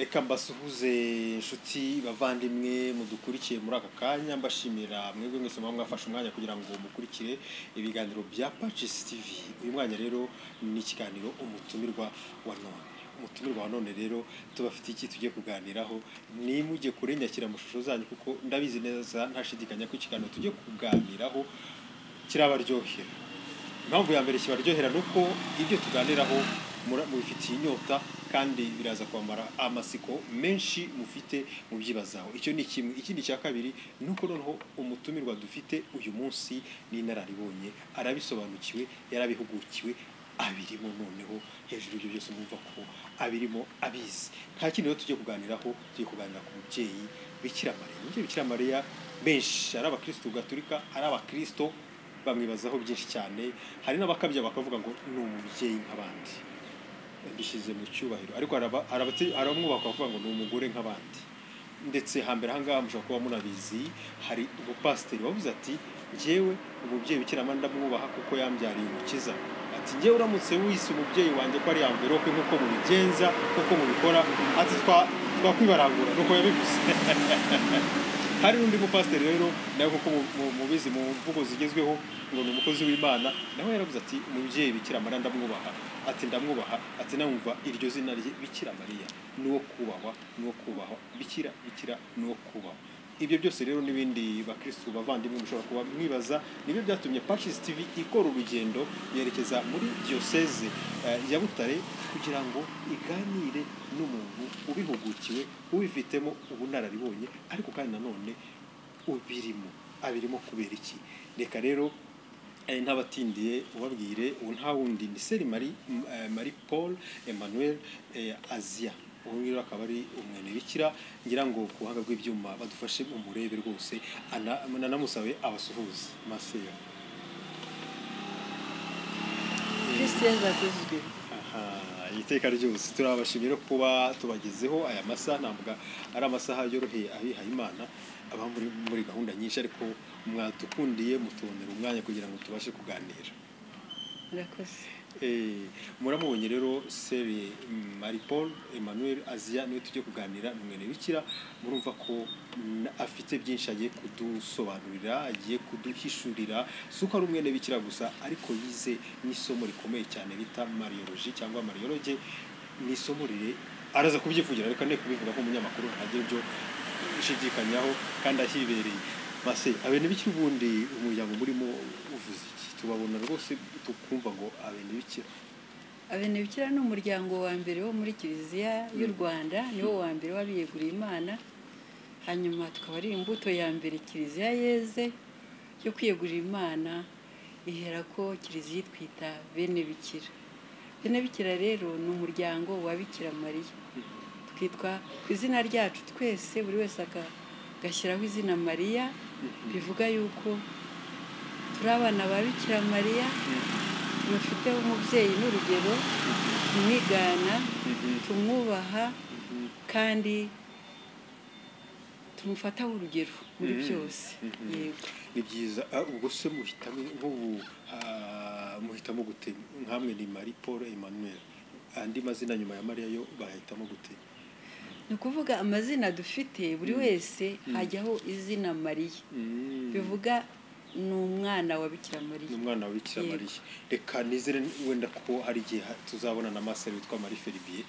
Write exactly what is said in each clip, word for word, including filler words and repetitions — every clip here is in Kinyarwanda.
reka mbasuhuze inshuti bavandimwe mudukurikiye muri aka kanya mbashimira mwebwe mwese mwafashe umwanya kugira ngo mukurikire ibiganiro bya Patches T V. Uyu mwanya rero ni ikiganiro umutumirwa wa none. Umutumirwa wa none rero tubafite iki tugiye kuganiraho, ni mujye kurenyakira amashusho zanyu kuko ndabizi neza ntashidikanya ko ikiganiro tugiye kuganiraho kirabaryohera. Impamvu ya mbere kibaryohera nuko ibyo tuganiraho mubifitiye inyota kandi biraza kwamara amasiko menshi mufite mu byibazaho. Icyo ni kimwe. Ikindi cya kabiri nuko noneho umutumirwa dufite uyu munsi ni inararibonye, arabisobanukiwe, yarabihugukiwe, abirimo noneho hejuru y'ibyo byose mwumva ko abirimo abizi. Nta kindi rero tujye kuganiraho, tujye kuganira ku mubyeyi Bikira Mariya. Umubyeyi Bikira Mariya benshi ari abakristo gatolika, ari abakristo bamwibazaho byinshi cyane. Hari n'abakabya bakavuga ngo ni umubyeyi nk'abandi, bishyize mu cyubahiro, ariko aramwubaka bakavuga ngo ni umugore nk'abandi. Ndetse hambere ahangaha mushobora kuba munabizi, hari umupasiteri wavuze ati njyewe umubyeyi Bikira Mariya ndamwubaha kuko yambyariye umukiza. Ati njyewe uramutse wise umubyeyi wanjye ko ari envelope nk'uko mubigenza, nk'uko mubikora, ati twakwibarangura. Nuko yabivuze. Hari n'undi mupasiteri rero nawe kuko mubizi mu mvugo zigezweho ngo ni umukozi w'Imana, nawe yaravuze ati umubyeyi Bikira Mariya ndamwubaha, ati ndamwubaha, ati namwumva iryo zina rye Bikira Mariya nuwo kubahwa, nuwo kubahwa, Bikira Bikira nuwo kubahwa. Ibyo byose rero n'ibindi bakristo bavandimwe mushobora kuba mwibaza, nibyo byatumye Patches T V ikora urugendo yerekeza muri diocese uh, ya Butare kugira ngo iganire n'umuntu ubihugukiwe, ubifitemo ubunararibonye, ariko kandi nanone ubirimo abirimo kubera iki. Reka rero eh, ntabatindiye ubabwire ubu nta wundi ni Seri Marie uh, Marie Paul Emmanuel eh, Azia. Ubu rero akaba ari umwene Bikira, ngira ngo ku buhanga bw'ibyuma badufashe mu murebe rwose nanamusabe abasuhuze. Maseyo Christian zakuzwe. Aha, iteka ryose turabashimira kuba tubagezeho aya masaha. Ntabwo ari amasaha yoroheye abihaye Imana, aba muri muri gahunda nyinshi, ariko mwadukundiye mutubonera umwanya kugira ngo tubashe kuganira. Murakoze. Eh, muramubonye rero Seri Marie Paul Emmanuel Azia niwe tujye kuganira n'umwene Bikira. Murumva ko afite byinshi agiye kudusobanurira, agiye kuduhishurira. Suko ari umwene Bikira gusa, ariko yize n'isomo rikomeye cyane bita Mariologie cyangwa Mariologe. Ni isomo rire araza kubyivugira, reka ne kubivuga ko umunyamakuru ntagira ibyo ushidikanyaho kandi ahibereye. Mase abene Bikira ubundi umuryango murimo uvuze iki? Tubabona rwose tukumva ngo abene Bikira. Abene Bikira ni umuryango wa mbere wo muri Kiliziya y'u Rwanda, niwo wa mbere wabiyeguriye Imana. Hanyuma tukaba ari imbuto ya mbere Kiliziya yeze yo kwiyegurira Imana, ihera ko Kiliziya twita bene Bikira. Bene Bikira rero ni umuryango wa Bikira Mariya. Twitwa ku izina ryacu twese, buri wese agashyiraho izina Mariya, bivuga yuko turi abana ba Bikira Mariya, mufite umubyeyi n'urugero, tumwigana, tumwubaha kandi tumufataho urugero muri byose. Yego, ni byiza. Ubwo se muhitamo nk'ubu muhitamo gute? Nkamwe ni Marie Paul Emmanuel, andi mazina nyuma ya Mariya yo bahitamo gute? ni ukuvuga amazina dufite buri wese hajyaho izina Mariya, bivuga ni umwana wa Bikira Mariya. Ni umwana wa Bikira Mariya. Reka nizere wenda ko hari igihe tuzabona na Master witwa Marie Felibier.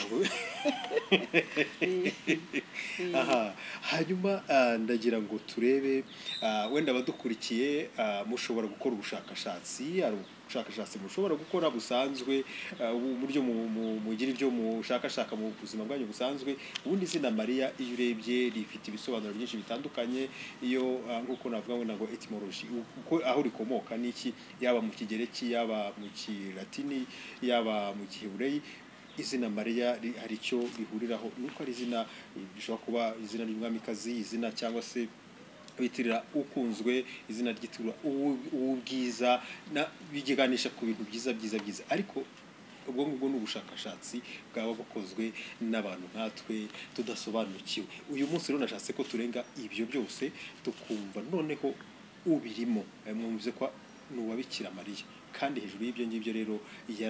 Aha, hanyuma ndagira ngo turebe wenda badukurikiye mushobora gukora ubushakashatsi, ari ubushakashatsi mushobora gukora busanzwe, uburyo mugira ibyo mushakashaka mu buzima bwanyu busanzwe. Ubundi izina Mariya iyo urebye rifite ibisobanuro byinshi bitandukanye, iyo nkuko navuga ngo etymology, uko aho rikomoka niki, yaba mu Kigereki, yaba mu Kilatini, yaba mu Giheburayi. Izina Mariya hari icyo bihuriraho, nuko ari izina rishobora kuba izina ry'umwamikazi, izina cyangwa se bitirira ukunzwe, izina ryitirwa ubwiza, bigeganisha ku bintu byiza byiza byiza. Ariko ubwo ngubwo n'ubushakashatsi bwaba bukozwe n'abantu nkatwe tudasobanukiwe. Uyu munsi rero nashatse ko turenga ibyo byose tukumva noneho ubirimo. Mwumvize ko n'uwa Bikira Mariya, kandi hejuru y'ibyo ngibyo rero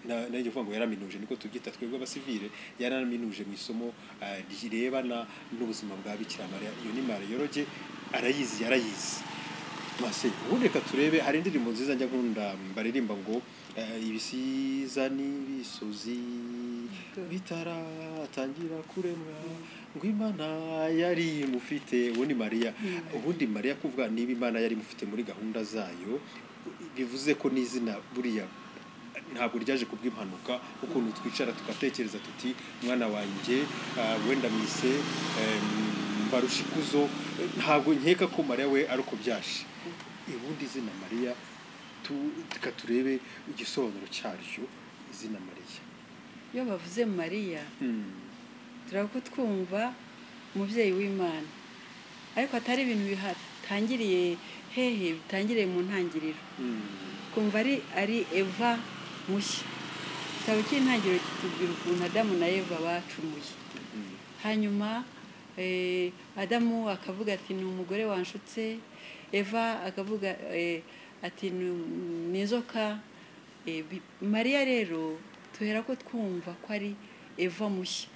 nayo kuvuga ngo yaraminuje niko tubyita twebwe abasivile, yaraminuje mu isomo ah, rirebana n'ubuzima bwa Bikira Mariya. Iyo ni Mariyoroge arayizi yarayizi. Mase ubundi reka turebe, hari indirimbo nziza njya nkunda baririmba ngo eh, ibisiza n'ibisozi bitaratangira kuremwa ngo Imana yari mufite. Ubundi Mariya ubundi Mariya kuvuga niba Imana yari mufite muri gahunda zayo, bivuze ko n'izina buriya ntabwo ryaje kubw'impanuka, ukuntu twicara tugatekereza tuti mwana wanjye ah, wenda mwise em, Mbarushikuzo, ntabwo nkeka ko Mariya we ari uko byaje. Ubundi izina Mariya tuka turebe igisobanuro cyaryo. Izina Mariya iyo bavuze Mariya mm. turako twumva umubyeyi w'Imana, ariko atari ibintu bihatangiriye hehe, bitangiriye mu ntangiriro. mm. kumva ari ari Eva mushya. Igitabo cy'intangiriro kitubwira ukuntu Adamu na Eva bacumuye. mm. Hanyuma eh, Adamu akavuga ati ni umugore wanshutse, Eva akavuga eh, ati ni inzoka. eh, Mariya rero tuhera ko twumva ko ari Eva mushya.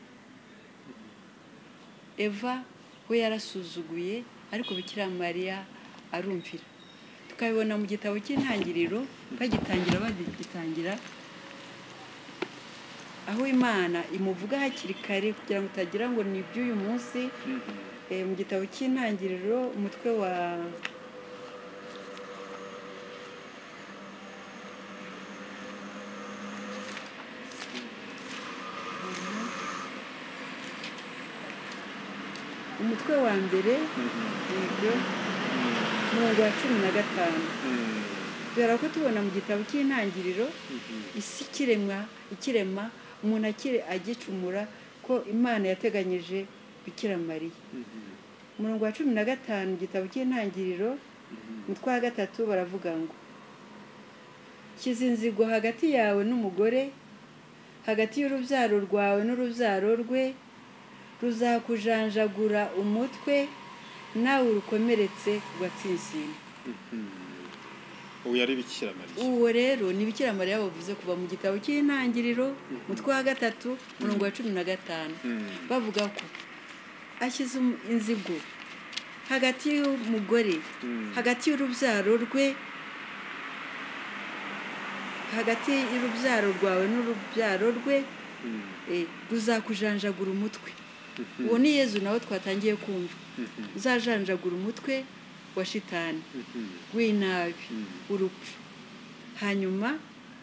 Eva we yarasuzuguye, ariko Bikira Mariya arumvira. Tukabibona mu gitabo cy'intangiriro bagitangira bagitangira aho Imana imuvuga hakiri kare kugira ngo utagira ngo ni iby'uyu munsi. mm-hmm. eh, mu gitabo cy'intangiriro umutwe wa umutwe wa mbere ibyo umurongo wa cumi na gatanu kubera ko tubona mu gitabo cy'intangiriro isi ikiremwa ikirema umuntu akire agicumura ko Imana yateganyije Bikira Mariya. Umurongo wa cumi na gatanu igitabo cy'intangiriro umutwe wa gatatu baravuga ngo shyize inzigo hagati yawe n'umugore, hagati y'urubyaro rwawe n'urubyaro rwe, ruzakujanjagura umutwe nawe urukomeretse ugatsinsina. ubu yari Bikira Mariya. Uwo rero ni Bikira Mariya bavuze kuva mu gitabo cy'intangiriro umutwe wa gatatu umurongo wa cumi na gatanu. Bavuga ko ashyize inzigo hagati y'umugore, hagati y'urubyaro rwe, hagati y'urubyaro rwawe n'urubyaro rwe, ruzakujanjagura umutwe. Uwo ni Yezu nawe twatangiye kumva. Uzajanjagura umutwe wa shitani w'inabi, urupfu, hanyuma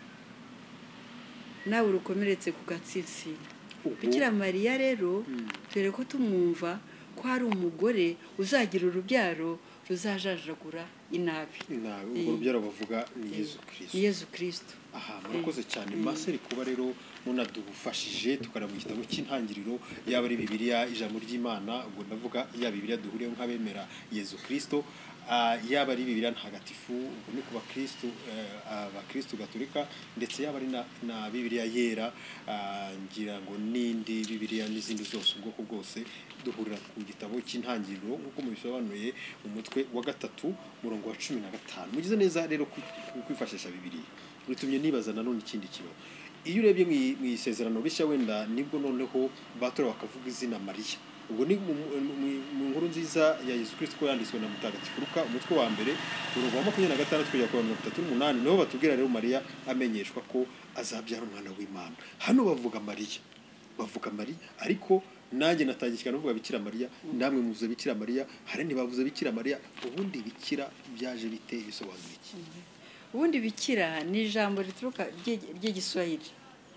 nawe urukomeretse ku gatsinsino. Bikira Mariya rero ture ko tumwumva ko hari umugore uzagira urubyaro ruzajanjagura inabi. Inabi ubwo rubyaro bavuga ni Yezu Kristo. Yezu Kristo. Aha murakoze cyane Maseri kuba rero munadufashije tukara mu gitabo cy'intangiriro, yaba ari Bibiliya ijambo ry'Imana, ubwo ndavuga ya Bibiliya duhuriyeho nk'abemera Yezu Kristo, uh, yaba ari Bibiliya ntagatifu ubwo ni kuba Kristo uh, abakristo gatolika, ndetse yaba ari na, na Bibiliya yera uh, ngira ngo nindi Bibiliya n'izindi zose ubwoko bwose duhurira ku gitabo cy'intangiriro nk'uko mubisobanuye umutwe wa gatatu murongo wa cumi na gatanu. Mugize neza rero kwifashisha Bibiliya. Bitumye nibaza nanone ikindi kibazo. Iyo urebye mu isezerano rishya wenda nibwo noneho batora bakavuga izina Mariya. Ubwo ni mu nkuru nziza ya Yesu Kristo ko yanditswe na Mutagatifu Luka umutwe wa mbere umurongo wa makumyabiri na gatandatu kugera ku mirongo itatu n'umunani, niho batubwira rero Mariya amenyeshwa ko azabyara umwana w'Imana. Hano bavuga Mariya, bavuga Mariya, ariko nanjye natangikana uvuga Bikira Mariya, namwe muvuze Bikira Mariya, hari ntibavuze Bikira Mariya. Ubundi bikira byaje bite, bisobanura iki? Ubundi bikira ni ijambo rituruka ry'igiswahili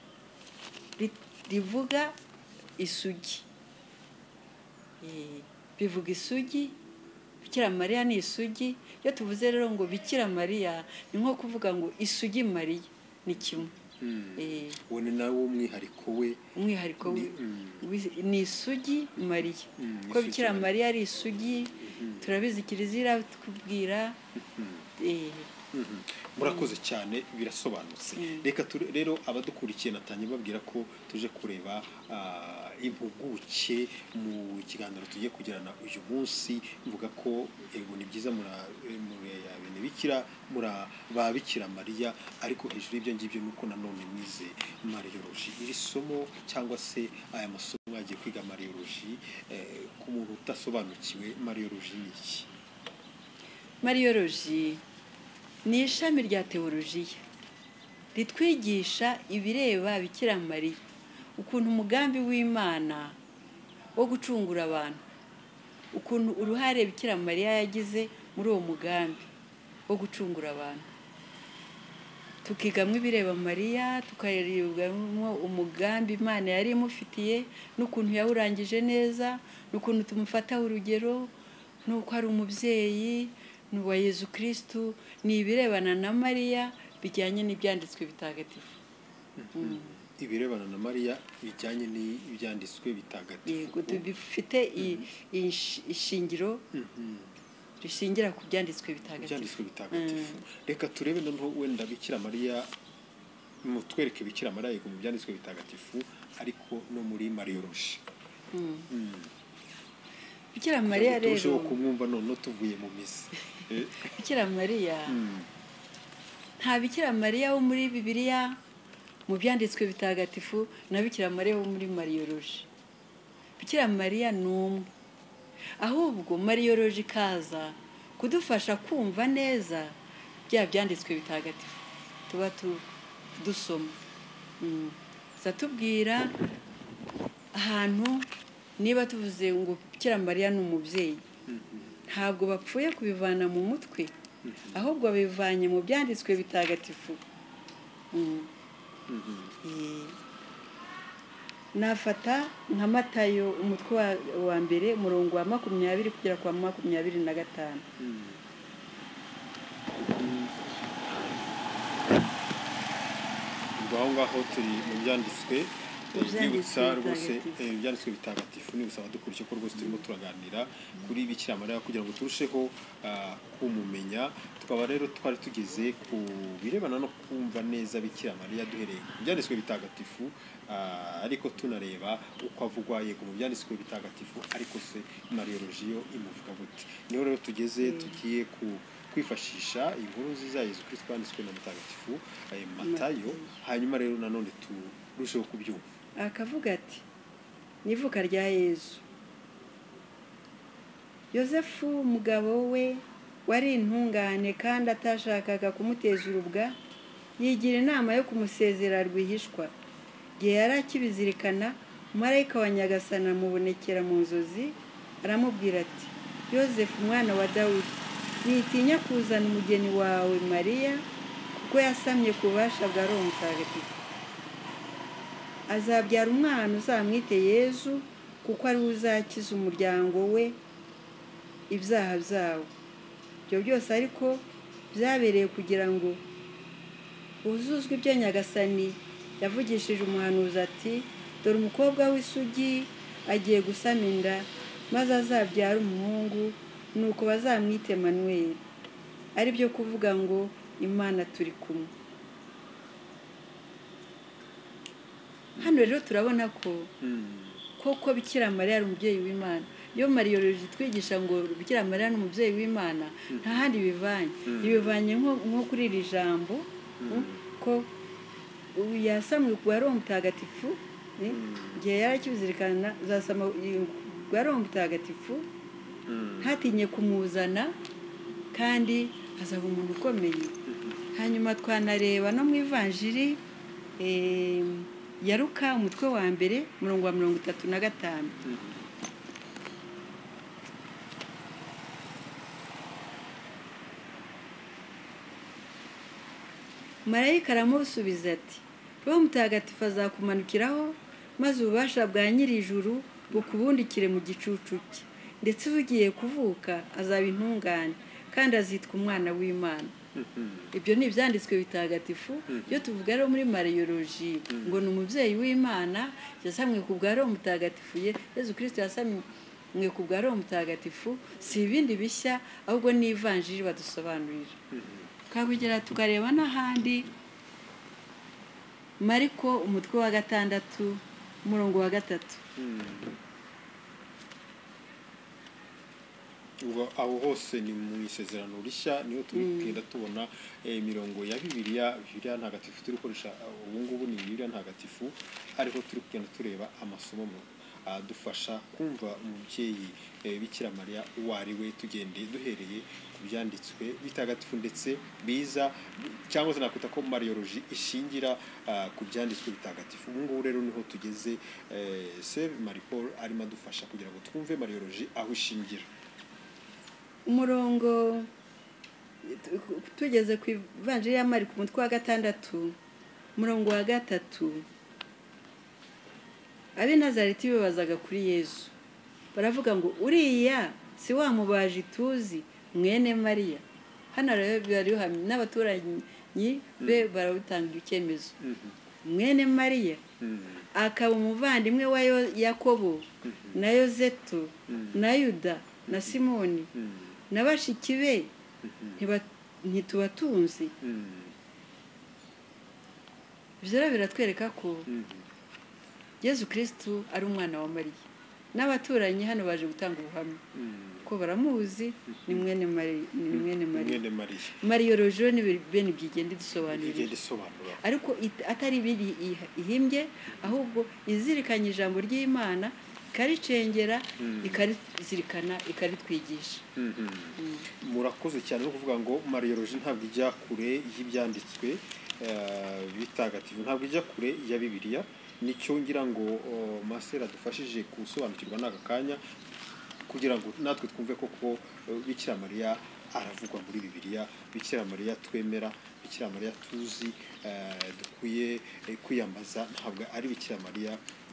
rivuga isugi. Bivuga isugi, Bikira Mariya ni isugi. Iyo tuvuze rero ngo Bikira Mariya ni nko kuvuga ngo isugi Mariya ni kimwe. Uwo ni nawo umwihariko we. Umwihariko we ni isugi Mariya. Ko Bikira Mariya ari isugi, turabizi Kiliziya tukubwira murakoze cyane birasobanutse. Reka rero abadukurikiye natanye babwira ko tuje kureba impuguke mu kiganiro tugiye kugirana uyu munsi. Mvuga ko ego ni byiza muri bene bikira mura babikira Mariya, ariko hejuru y'ibyo ngibyo nuko nanone nize Mariologie. Iri somo cyangwa se aya masomo mwagiye kwiga Mariologie, ku muntu utasobanukiwe Mariologie ni iki? Mariologie ni ishami rya teolojiya ritwigisha ibireba Bikira Mariya, ukuntu umugambi w'Imana wo gucungura abantu, ukuntu uruhare Bikira Mariya yagize muri uwo mugambi wo gucungura abantu. Tukigamo ibireba Mariya, tukarebamo umugambi Imana yari imufitiye n'ukuntu yawurangije neza, n'ukuntu tumufataho urugero, n'uko ari umubyeyi wa Yezu Kristu. Ni ibirebana na Mariya bijyanye n'ibyanditswe bitagatifu. Ibirebana na Mariya bijyanye n'ibyanditswe bitagatifu. Yego, bifite ishingiro rishingira ku byanditswe bitagatifu. Reka turebe noneho wenda Bikira Mariya, mutwereke Bikira Mariya yego mu byanditswe bitagatifu, ariko no muri Mariologie. Bikira Mariya rero tuje kumwumva none tuvuye mu misi. Bikira Mariya nta Bikira Mariya wo muri Bibiliya mu byanditswe bitagatifu na Bikira Mariya wo muri Mariologie. Bikira Mariya ni umwe, ahubwo Mariologie ikaza kudufasha kumva neza bya byanditswe bitagatifu tuba dusoma. Zatubwira ahantu niba tuvuze ngo Bikira Mariya ni umubyeyi, ntabwo bapfuye kubivana mu mutwe, ahubwo babivanye mu byanditswe bitagatifu. Nafata nka Matayo umutwe wa mbere umurongo wa makumyabiri kugera kwa makumyabiri na gatanu. Aho ngaho turi mu byanditswe byibutsa rwose ibyanditswe bitagatifu. Ni gusaba dukurikiye ko rwose turimo turaganira kuri Bikira Mariya kugira ngo turusheho kumumenya. Tukaba rero twari tugeze ku birebana no kumva neza Bikira Mariya duhereye ku byanditswe bitagatifu, ariko tunareba uko avugwa yego mu byanditswe bitagatifu, ariko se Mariologie yo imuvuga gute. Niho rero tugeze tugiye ku kwifashisha inkuru nziza Yezu Kristo yanditswe na mutagatifu Matayo, hanyuma rero nanone turusheho kubyumva. Akavuga ati nivuka rya Yezu. Yosefu umugabo we wari intungane kandi atashakaga kumuteza urubwa, yigira inama yo kumusezera rwihishwa. Igihe yari akibizirikana, umumarayika wa Nyagasani amubonekera mu nzozi, aramubwira ati Yosefu umwana wa Dawudi, nitinya kuzana umugeni wawe Mariya, kuko yasamye ku bubasha bwa Roho Mutagatifu. Azabyara umwana uzamwite Yezu, kuko ari we uzakiza umuryango we ibyaha byawo. Ibyo byose ariko byabereye kugira ngo huzuzwe ibyo Nyagasani yavugishije umuhanuzi ati dore umukobwa w'isugi agiye gusama inda, maze azabyara umuhungu, nuko bazamwite Manuel, ari byo kuvuga ngo Imana turi kumwe. Hano rero turabona ko koko Bikira Mariya ari umubyeyi w'Imana. Iyo Mariologie twigisha ngo Bikira Mariya ni umubyeyi w'Imana, nta handi bivanye. Ibivanye nko kuri iri jambo ko yasamwe ku Roho Mutagatifu, igihe yari akibizirikana zasama ku Roho Mutagatifu, ntatinye kumuzana kandi azaba umuntu ukomeye. Hanyuma twanareba no mu Ivanjiri ya Luka umutwe wa mbere umurongo wa mirongo itatu na gatanu. Marayika aramusubiza ati Roho Mutagatifu azakumanukiraho, maze ububasha bwa nyir'ijuru bukubundikire mu gicucu cye, ndetse ugiye kuvuka azaba intungane kandi azitwa umwana w'Imana. Ibyo ni ibyanditswe bitagatifu. Iyo tuvuga rero muri Mariologie ngo ni umubyeyi w'Imana, yasamwe ku bwa Roho Mutagatifu, Yezu Kristo yasamwe ku bwa Roho Mutagatifu, si ibindi bishya, ahubwo ni Ivanjiri badusobanurira. twakugera tukareba n'ahandi Mariko umutwe wa gatandatu umurongo wa gatatu. ubwo aho hose ni mu isezerano rishya niyo turi kugenda tubona imirongo ya Bibiliya Bibiliya ntagatifu turi gukoresha ubu ngubu ni Bibiliya ntagatifu ariko turi kugenda tureba amasomo adufasha kumva umubyeyi Bikira Mariya uwo ari we tugendeye duhereye ku byanditswe bitagatifu ndetse biza cyangwa se nakwita ko Mariologie ishingira ku byanditswe bitagatifu. Ubu ngubu rero niho tugeze Sœur Marie Paul arimo adufasha kugira ngo twumve Mariologie aho ishingira. Umurongo tugeze ku Ivanjiri ya Mariko umutwe wa gatandatu umurongo wa gatatu. Abi Nazareti bibazaga kuri Yesu baravuga ngo uriya si wa mubaji tuzi mwene Mariya. Hano rero bari hamwe n'abaturanyi be barawutanga icyemezo mwene Mariya akaba umuvandimwe wa Yakobo na Yozeto na Yuda na Simoni na bashiki be ntitubatunzi. Bizera biratwereka ko Yesu Kristo ari umwana wa Mariya n'abaturanyi hano baje gutanga ubuhamya ko baramuzi ni mwene Mariya ni mwene Mariya Mariologie ni bene byigende dusobanurira ariko atari biri ihimbye ahubwo izirikanye ijambo ry'Imana karicengera ikarizirikana ikaritwigisha. Murakoze cyane no kuvuga ngo Mariologie ntabwo ijya kure y'ibyanditswe bitagatifu ntabwo ijya kure ya Bibiliya. Nicyo ngira ngo Masera dufashije gusobanukirwa n'aka kanya kugira ngo natwe twumve koko Bikira Mariya aravugwa muri Bibiliya. Bikira Mariya twemera Bikira Mariya tuzi dukwiye kwiyambaza ntabwo ari Bikira Mariya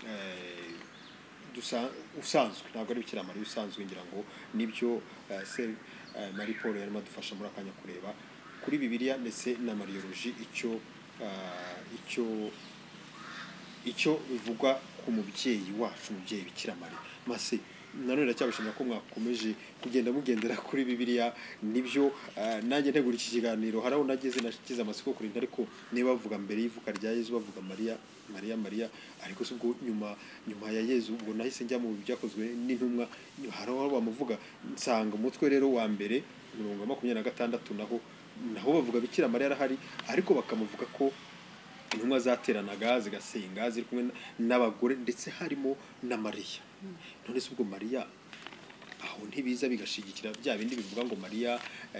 usanzwe ntabwo ari Bikira Mariya usanzwe ngira ngo nibyo Sœur Marie Paul yarimo adufasha muri akanya kureba kuri Bibiliya ndetse na Mariologie icyo icyo icyo bivugwa ku mubyeyi wacu umubyeyi Bikira Mariya. Mase nanone ndacyabashimira ko mwakomeje kugenda mugendera kuri Bibiliya nibyo nanjye ntegura iki kiganiro haraho nageze nashikiza amasiko kuri ariko niba bavuga mbere y'ivuka rya Yesu bavuga Mariya Mariya Mariya ariko subwo nyuma nyuma ya Yesu ubwo nahise njya mu byakozwe n'intumwa haraho bamuvuga nsanga umutwe rero wa mbere mirongo makumyabiri na gatandatu naho naho bavuga Bikira Mariya arahari ariko bakamuvuga ko intumwa zateranaga zigasenga ziri kumwe n'abagore ndetse harimo na Mariya. None se ubwo Mariya aho ntibiza bigashigikira bya bindi bivuga ngo Mariya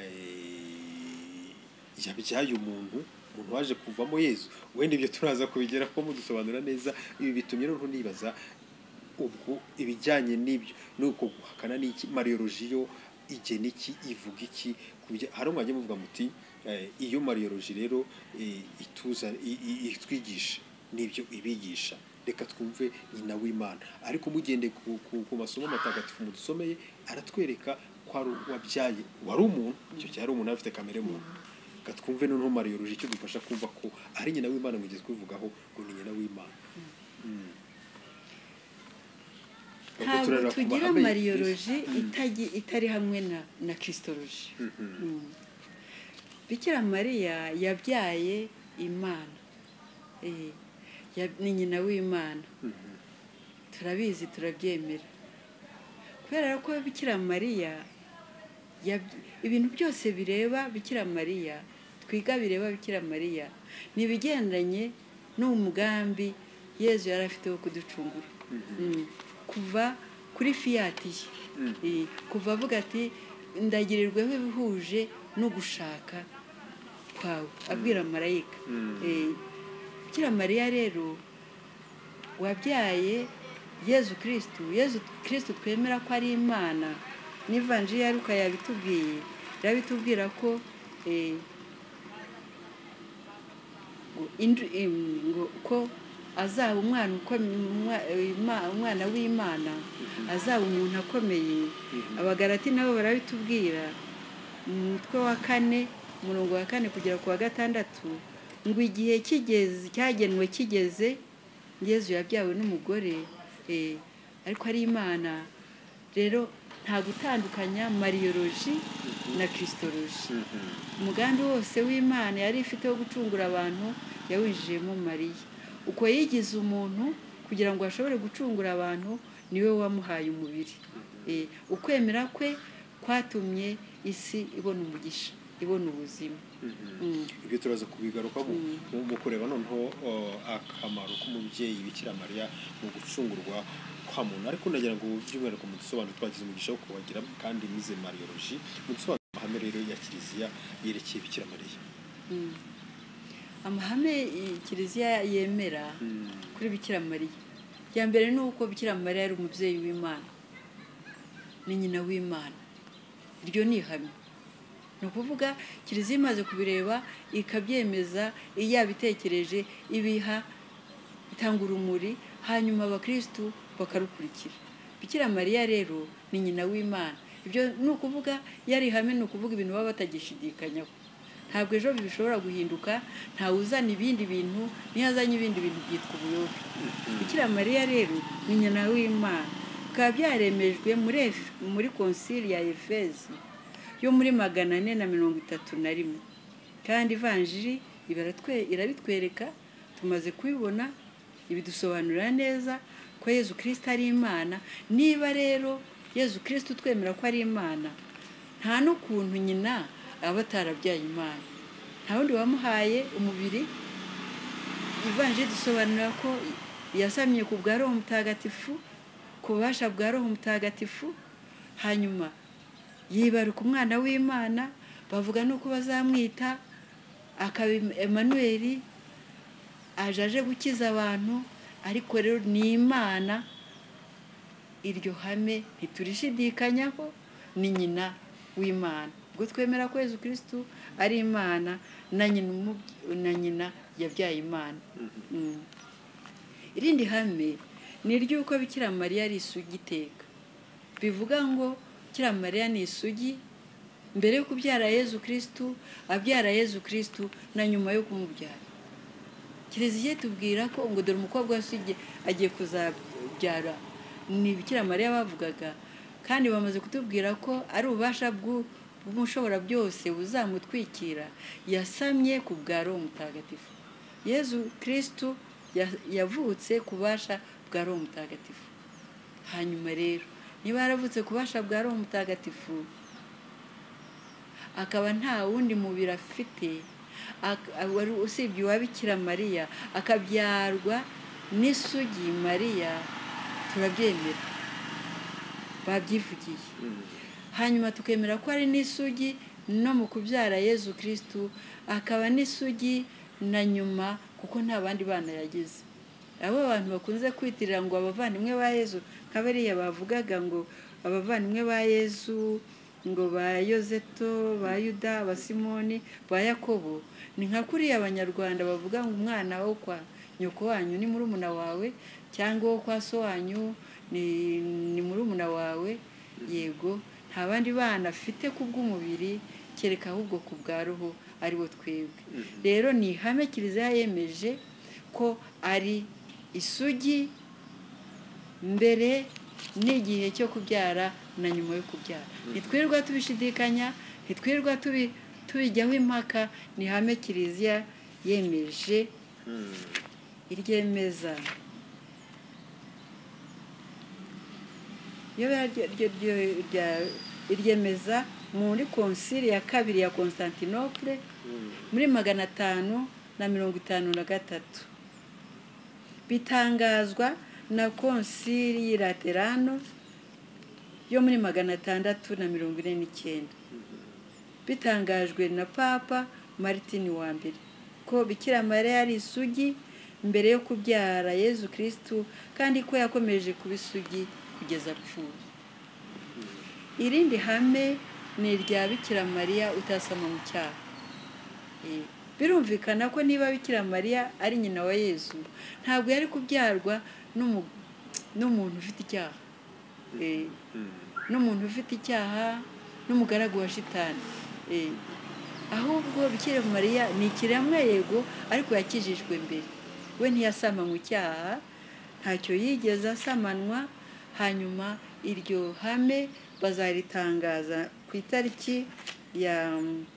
yabyaye umuntu umuntu waje kuvamo Yesu. Wenda ibyo turaza kubigera ko mudusobanura neza. Ibi bitumye rero nibaza ubwo ibijyanye n'ibyo nuko guhakana n'iki Mariologie yo igena iki ivuga iki hari umwanya muvuga muti iyo Mariologie rero ituza itwigisha nibyo ibigisha reka twumve nyina w'Imana ariko mugende ku masomo matagatifu mudusomeye aratwereka ko ari wabyaye wari umuntu icyo cyari umuntu afite kamere muntu gatwumve noneho Mariologie icyo dufasha kumva ko ari nyina w'Imana mugeze kuvugaho ngo ni nyina w'Imana. Ntabwo tugira Mariologie itari hamwe na Christologie. Bikira Mariya yabyaye Imana ni nyina w'Imana turabizi turabyemera kubera ko Bikira Mariya ibintu byose bireba Bikira Mariya twiga bireba Bikira Mariya nibigendanye n'umugambi Yesu yari afite wo kuducungura kuva kuri fiyati ye kuva avuga ati ndagirirweho ibihuje no gushaka kwawe abwira marayika. Bikira Mariya rero wabyaye Yesu Kristo Yesu Kristo twemera ko ari Imana n'Ivanjiri ya Luka yabitubwiye yabitubwira ko ngo ko azaba umwana umwana w'Imana azaba umuntu akomeye. Abagalati nabo barabitubwira mu mutwe wa kane umurongo wa kane kugera ku wa gatandatu ngo igihe kigeze cyagenwe kigeze Yesu yabyawe n'umugore ariko ari Imana. Rero nta gutandukanya mariyoloji na kirisitoloji. Mhm. umugambi wose w'Imana yari ifite wo gucungura abantu yawinjijemo Mariya. uko yigize umuntu kugira ngo ashobore gucungura abantu niwe wamuhaye umubiri. Eh, ukwemera kwe kwatumye isi ibona umugisha, ibona ubuzima. Mhm. ibyo turaza kubigaruka mu mu kureba noneho uh, akamaro k'umubyeyi Bikira Mariya mu gucungurwa kwa muntu. Ariko ndagira ngo by'umwihariko mu dusobanuro twagize umugisha wo kubagira kandi mize mariyoloji mu dusobanuro amahame rero ya kiliziya yerekeye Bikira Mariya. Mm. amahame i- kiliziya yemera Mm. kuri Bikira Mariya, ya mbere ni uko Bikira Mariya ari umubyeyi w'Imana, ni nyina w'Imana. iryo ni ihame. ni ukuvuga kiliziya imaze kubireba ikabyemeza, iyo yabitekereje ibiha itanga urumuri, hanyuma abakristu bakarukurikira. Bikira Mariya rero ni nyina w'Imana. ibyo ni ukuvuga yari ihame, ni ukuvuga ibintu baba batagishidikanyaho. ntabwo ejo bishobora guhinduka, ntawe uzana ibindi bintu, niyo azanye ibindi bintu byitwa ubuyobe. Bikira Mariya rero ni nyina w'Imana. bikaba byaremejwe muri Ef- muri konsili ya Efezi yo muri magana ane na mirongo itatu na rimwe, kandi ivanjiri ibaratwe- irabitwereka. tumaze kubibona, ibidusobanurira neza ko Yezu Kristo ari Imana. niba rero Yezu Kristo twemera ko ari Imana, nta n'ukuntu nyina aba atarabyaye Imana. nta wundi wamuhaye umubiri. ivanjiri dusobanura ko yasamye ku bwa Roho Mutagatifu, ku bubasha bwa Roho Mutagatifu, hanyuma yibaruka umwana w'Imana. bavuga nuko bazamwita akaba Emanueli, aje aje gukiza abantu. ariko rero ni Imana. iryo hame ntiturishidikanyaho, ni nyina w'Imana. ubwo twemera ko Yezu Kristo ari Imana na nyina umubye- na nyina yabyaye Imana. Mm. irindi hame ni iry'uko Bikira Mariya ari isugi iteka. bivuga ngo Bikira Mariya ni isugi mbere yo kubyara Yezu Kristo, abyara Yezu Kristo na nyuma yo kumubyara. kiliziya tubwira ko ngo dore umukobwa w'isugi agiye kuzabyara. ni Bikira Mariya bavugaga, kandi bamaze kutubwira ko ari ububasha bw'u- bw'umushobora byose buzamutwikira. yasamye ku bwa Roho Mutagatifu. Yezu Kristo ya- yavutse ku bubasha bwa Roho Mutagatifu. hanyuma rero niba yaravutse ku bubasha bwa Roho Mutagatifu, akaba nta wundi mubiri afite ak- wari usibye uwa Bikira Mariya, akabyarwa n'isugi Mariya, turabyemera, babyivugiye. Mm. hanyuma tukemera ko ari n'isugi no mu kubyara Yezu Kristo, akaba n'isugi na nyuma, kuko nta bandi bana yagize. abo bantu bakunze kwitirira ngo abavandimwe ba Yezu, nka bariya bavugaga ngo abavandimwe ba Yezu, ngo ba Yozeto, ba Yuda, ba Simoni, ba Yakobo, ni nka kuriya abanyarwanda bavuga ngo umwana wo kwa nyoko wanyu ni murumuna wawe, cyangwa wo kwa so wanyu ni, ni murumuna wawe. yego, nta bandi bana afite ku bw'umubiri, kereka ahubwo ku bwa roho, ari bo twebwe. rero ni ihame kiliziya yemeje ko ari isugi mbere n'igihe cyo kubyara na nyuma yo kubyara. ntitwirirwa tubishidikanya, ntitwirirwa tubi tubijyaho impaka. ni ihame kiliziya yemeje. Mm. iryemeza iyo ryo- ryo- ryo- rya- iryemeza muri konsili ya kabiri ya Constantinople Mm. muri magana atanu na mirongo itanu na gatatu. bitangazwa na konsili y'i Laterano yo muri magana atandatu na mirongo ine n'icyenda. bitangajwe na Papa Martin wa mbere ko Bikira Mariya ari isugi mbere yo kubyara Yezu Kristo, kandi ko yakomeje kuba isugi kugeza apfuye. irindi hame ni irya Bikira Mariya utasama mu cyaha. Eh, birumvikana ko niba Bikira Mariya ari nyina wa Yezu, ntabwo yari kubyarwa n'umu- n'umuntu ufite icyaha. Eh, Mm. n'umuntu ufite icyaha, n'umugaragu wa shitani. Eh, ahubwo Bikira Mariya ni ikiremwa, yego, ariko yakijijwe mbere. we ntiyasama mu cyaha, ntacyo yigeze asamanwa. hanyuma iryo hame bazaritangaza ku itariki ya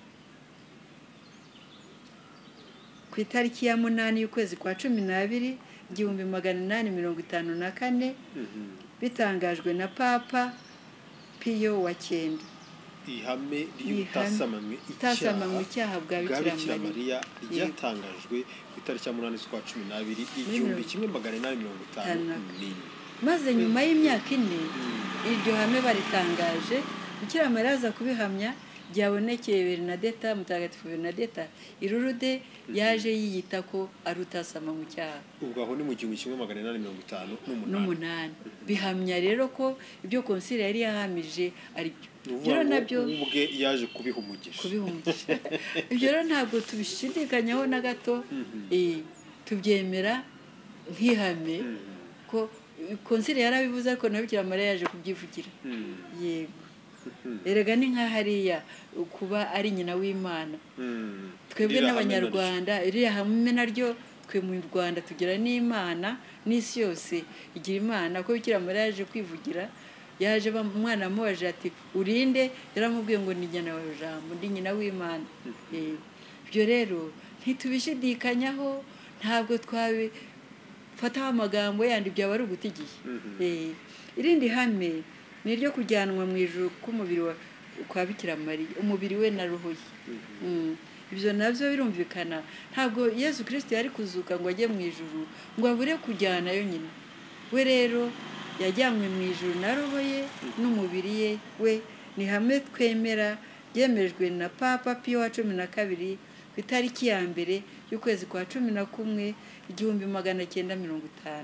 ku itariki ya munani y'ukwezi kwa cumi n'abiri igihumbi magana inani mirongo itanu na kane bitangajwe na papa piyo wa cyenda. ihame ry'utasamanywe itasamanywe icyaha bwa Bikira Mariya ryatangajwe ku itariki ya munani z'ukwa cumi n'abiri igihumbi kimwe magana inani mirongo itanu n'ine. maze nyuma y'imyaka ine iryo hame baritangaje, Bikira Mariya aza kubihamya byabonekeye Bernadeta, mutagatifu Bernadeta irurude yaje yiyita ko ari utasamanywe icyaha. ubwo aho ni mu gihumbi kimwe magana inani mirongo itanu n'umunani. Bihamya rero ko ibyo konsili yari yahamije ari byo rero nabyo ubwe yaje kubiha umugisha kubiha umugisha ibyo rero ntabwo tubishidikanyaho na gato. eh tubyemera nk'ihame ko konsili yarabivuze, ariko na Bikira Mariya yaje kubyivugira. yego erega ni nka hariya kuba ari nyina w'Imana. twebwe n'Abanyarwanda iriya hamwe naryo twe mu Rwanda tugira n'Imana, n'isi yose igira Imana. ko Bikira Mariya yaje kwivugira, yaje umwana amubaje ati urinde, yaramubwiye ngo ni nyina wa Jambo, ndi nyina w'Imana. ibyo rero ntitubishidikanyaho, ntabwo twabifataho amagambo yandi, byaba ari uguta igihe. irindi hame ni iryo kujyanwa mu ijuru k'umubiri kwa Bikira Mariya, umubiri we na roho ye. ibyo nabyo birumvikana, ntabwo Yesu Kristo yari kuzuka ngo ajye mu ijuru ngo abure kujyanayo nyine. we rero yajyanywe mu ijuru na roho ye n'umubiri ye we. ni hamwe twemera, byemejwe na papa Piyo wa cumi na kabiri ku itariki ya mbere y'ukwezi kwa cumi na kumwe igihumbi magana cyenda mirongo itanu.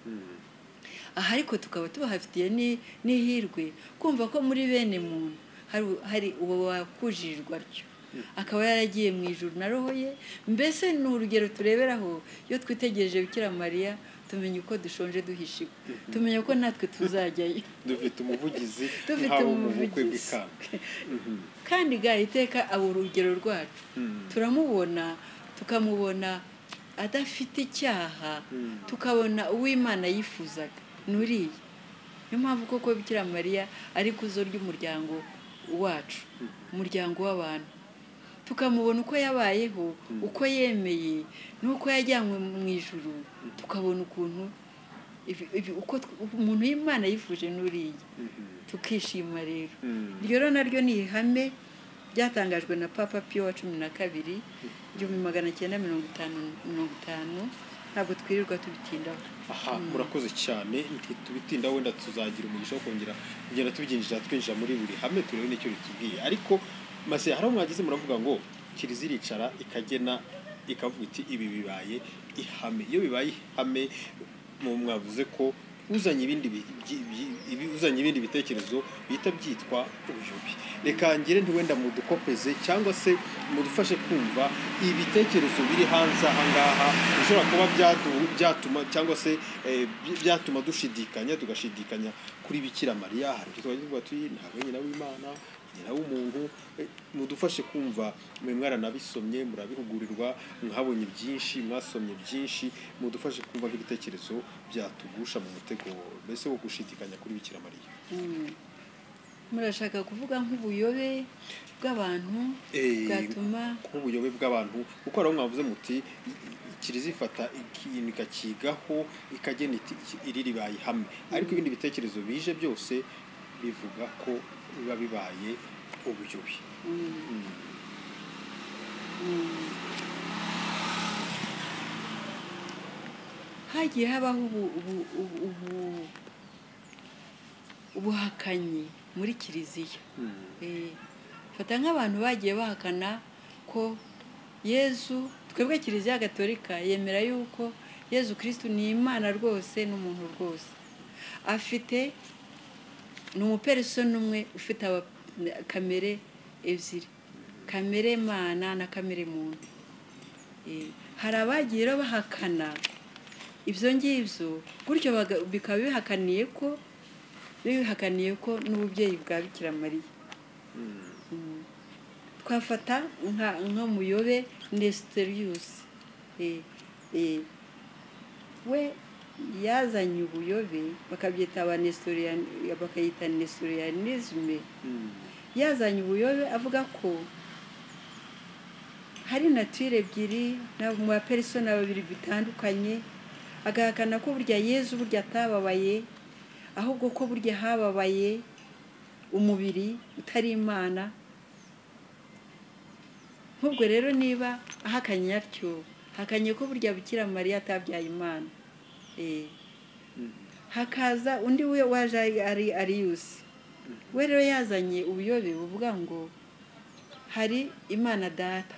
aha ariko tukaba tubahafitiye n'ihirwe kumva ko muri bene muntu hari uwo wakujirirwa atyo, akaba yaragiye mu ijuru na roho ye. mbese ni urugero tureberaho iyo twitegereje Bikira Mariya, tumenya uko dushonje duhishiwe, tumenya ko natwe tuzajyayo. dufite umuvugizi dufite umuvugizi kandi ga iteka abo urugero rwacu turamubona, tukamubona adafite icyaha, tukabona uw'Imana yifuzaga nuriye. niyo mpamvu koko Bikira Mariya ari kuzo ry'umuryango wacu, umuryango w'abantu, tukamubona uko yabayeho, uko yemeye, n'uko yajyanywe mu ijuru, tukabona ukuntu uko umuntu w'Imana yifuje nuriye, tukishima rero. iryo rero naryo ni ihame byatangajwe na papa Piyo wa cumi na kabiri igihumbi magana cyenda mirongo itanu mirongo itanu. ntabwo twirirwa tubitindaho. aha murakoze cyane, ntitubitindaho, wenda tuzagira umugisha wo kongera kugenda tubyinjira twinjira muri buri hame turebe n'icyo ritubwiye. ariko mase hari mwagize muravuga ngo Kiliziya iricara ikagena ikavuga iti ibi bibaye ihame. iyo bibaye ihame mwavuze ko uzanye ibindi uzanye ibindi bitekerezo bihita byitwa ubuyobe. reka ngire ntiwenda mudukopeze cyangwa se mudufashe kumva ibitekerezo biri hanze aha ngaha bishobora kuba byatuma cyangwa se byatuma dushidikanya tugashidikanya kuri Bikira Mariya. hari icyo twavuga tuyi ntabwo nyina w'Imana, nyina w'umuntu. mudufashe kumva, mwe mwaranabisomye murabihugurirwa, mwabonye byinshi, mwasomye byinshi, mudufashe kumva nk'ibitekerezo byatugusha mu mutego mbese wo gushidikanya kuri Bikira Mariya. murashaka kuvuga nk'ubuyobe bw'abantu bwatuma nk'ubuyobe bw'abantu kuko araho mwavuze muti Kiliziya ifata ikintu ikakigaho ikagena iti iri ribaye ihame, ariko ibindi bitekerezo bije byose bivuga ko biba bibaye ubuyobe. hagiye habaho ubuhakanyi muri Kiliziya. fata nk'abantu bagiye bahakana ko Yezu, twebwe Kiliziya Gatolika yemera yuko Yezu Kristo ni Imana rwose n'umuntu rwose, afite ni umupersona umwe ufite kamere ebyiri, kamere Mana na kamere muntu. hari abagiye bahakana ibyo ngibyo gutyo bikaba bihakaniye ko bihakaniye ko n'ububyeyi bwa Bikira Mariya. twafata nka muyobe Nestorius we yazanye ubuyobe bakabyita abanestorian bakayita nestorianisme yazanye ubuyobe avuga ko hari nature ebyiri mu bapersona babiri bitandukanye agahakana ko burya Yezu burya atababaye ahubwo ko burya hababaye umubiri utari Imana. Nk'ubwo rero niba ahakanye atyo hakanye ko burya Bikira Mariya atabyaye Imana. eh hakaza undi we waje ari Arius we rero yazanye ubuyobe buvuga ngo hari Imana Data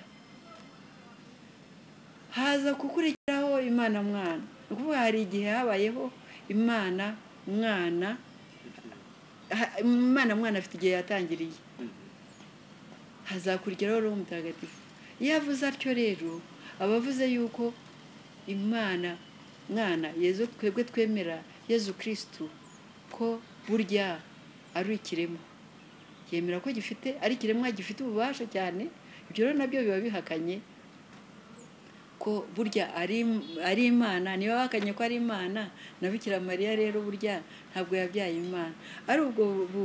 haza kukurikiraho Imana Mwana. Ukuvuga hari igihe habayeho Imana Mwana Imana Mwana afite igihe yatangiriye hazakurikiraho Roho Mutagatifu. Iyo avuze atyo rero abavuze yuko Imana Mwana Yezu twebwe twemera Yezu Kristo ko burya ari ikiremwa yemera ko gifite ari ikiremwa gifite ububasha cyane. Ibyo rero nabyo biba bihakanye ko burya ari ari Imana. Niba bakanye ko ari Imana na Bikira Mariya rero burya ntabwo yabyaye Imana. Ari ubwo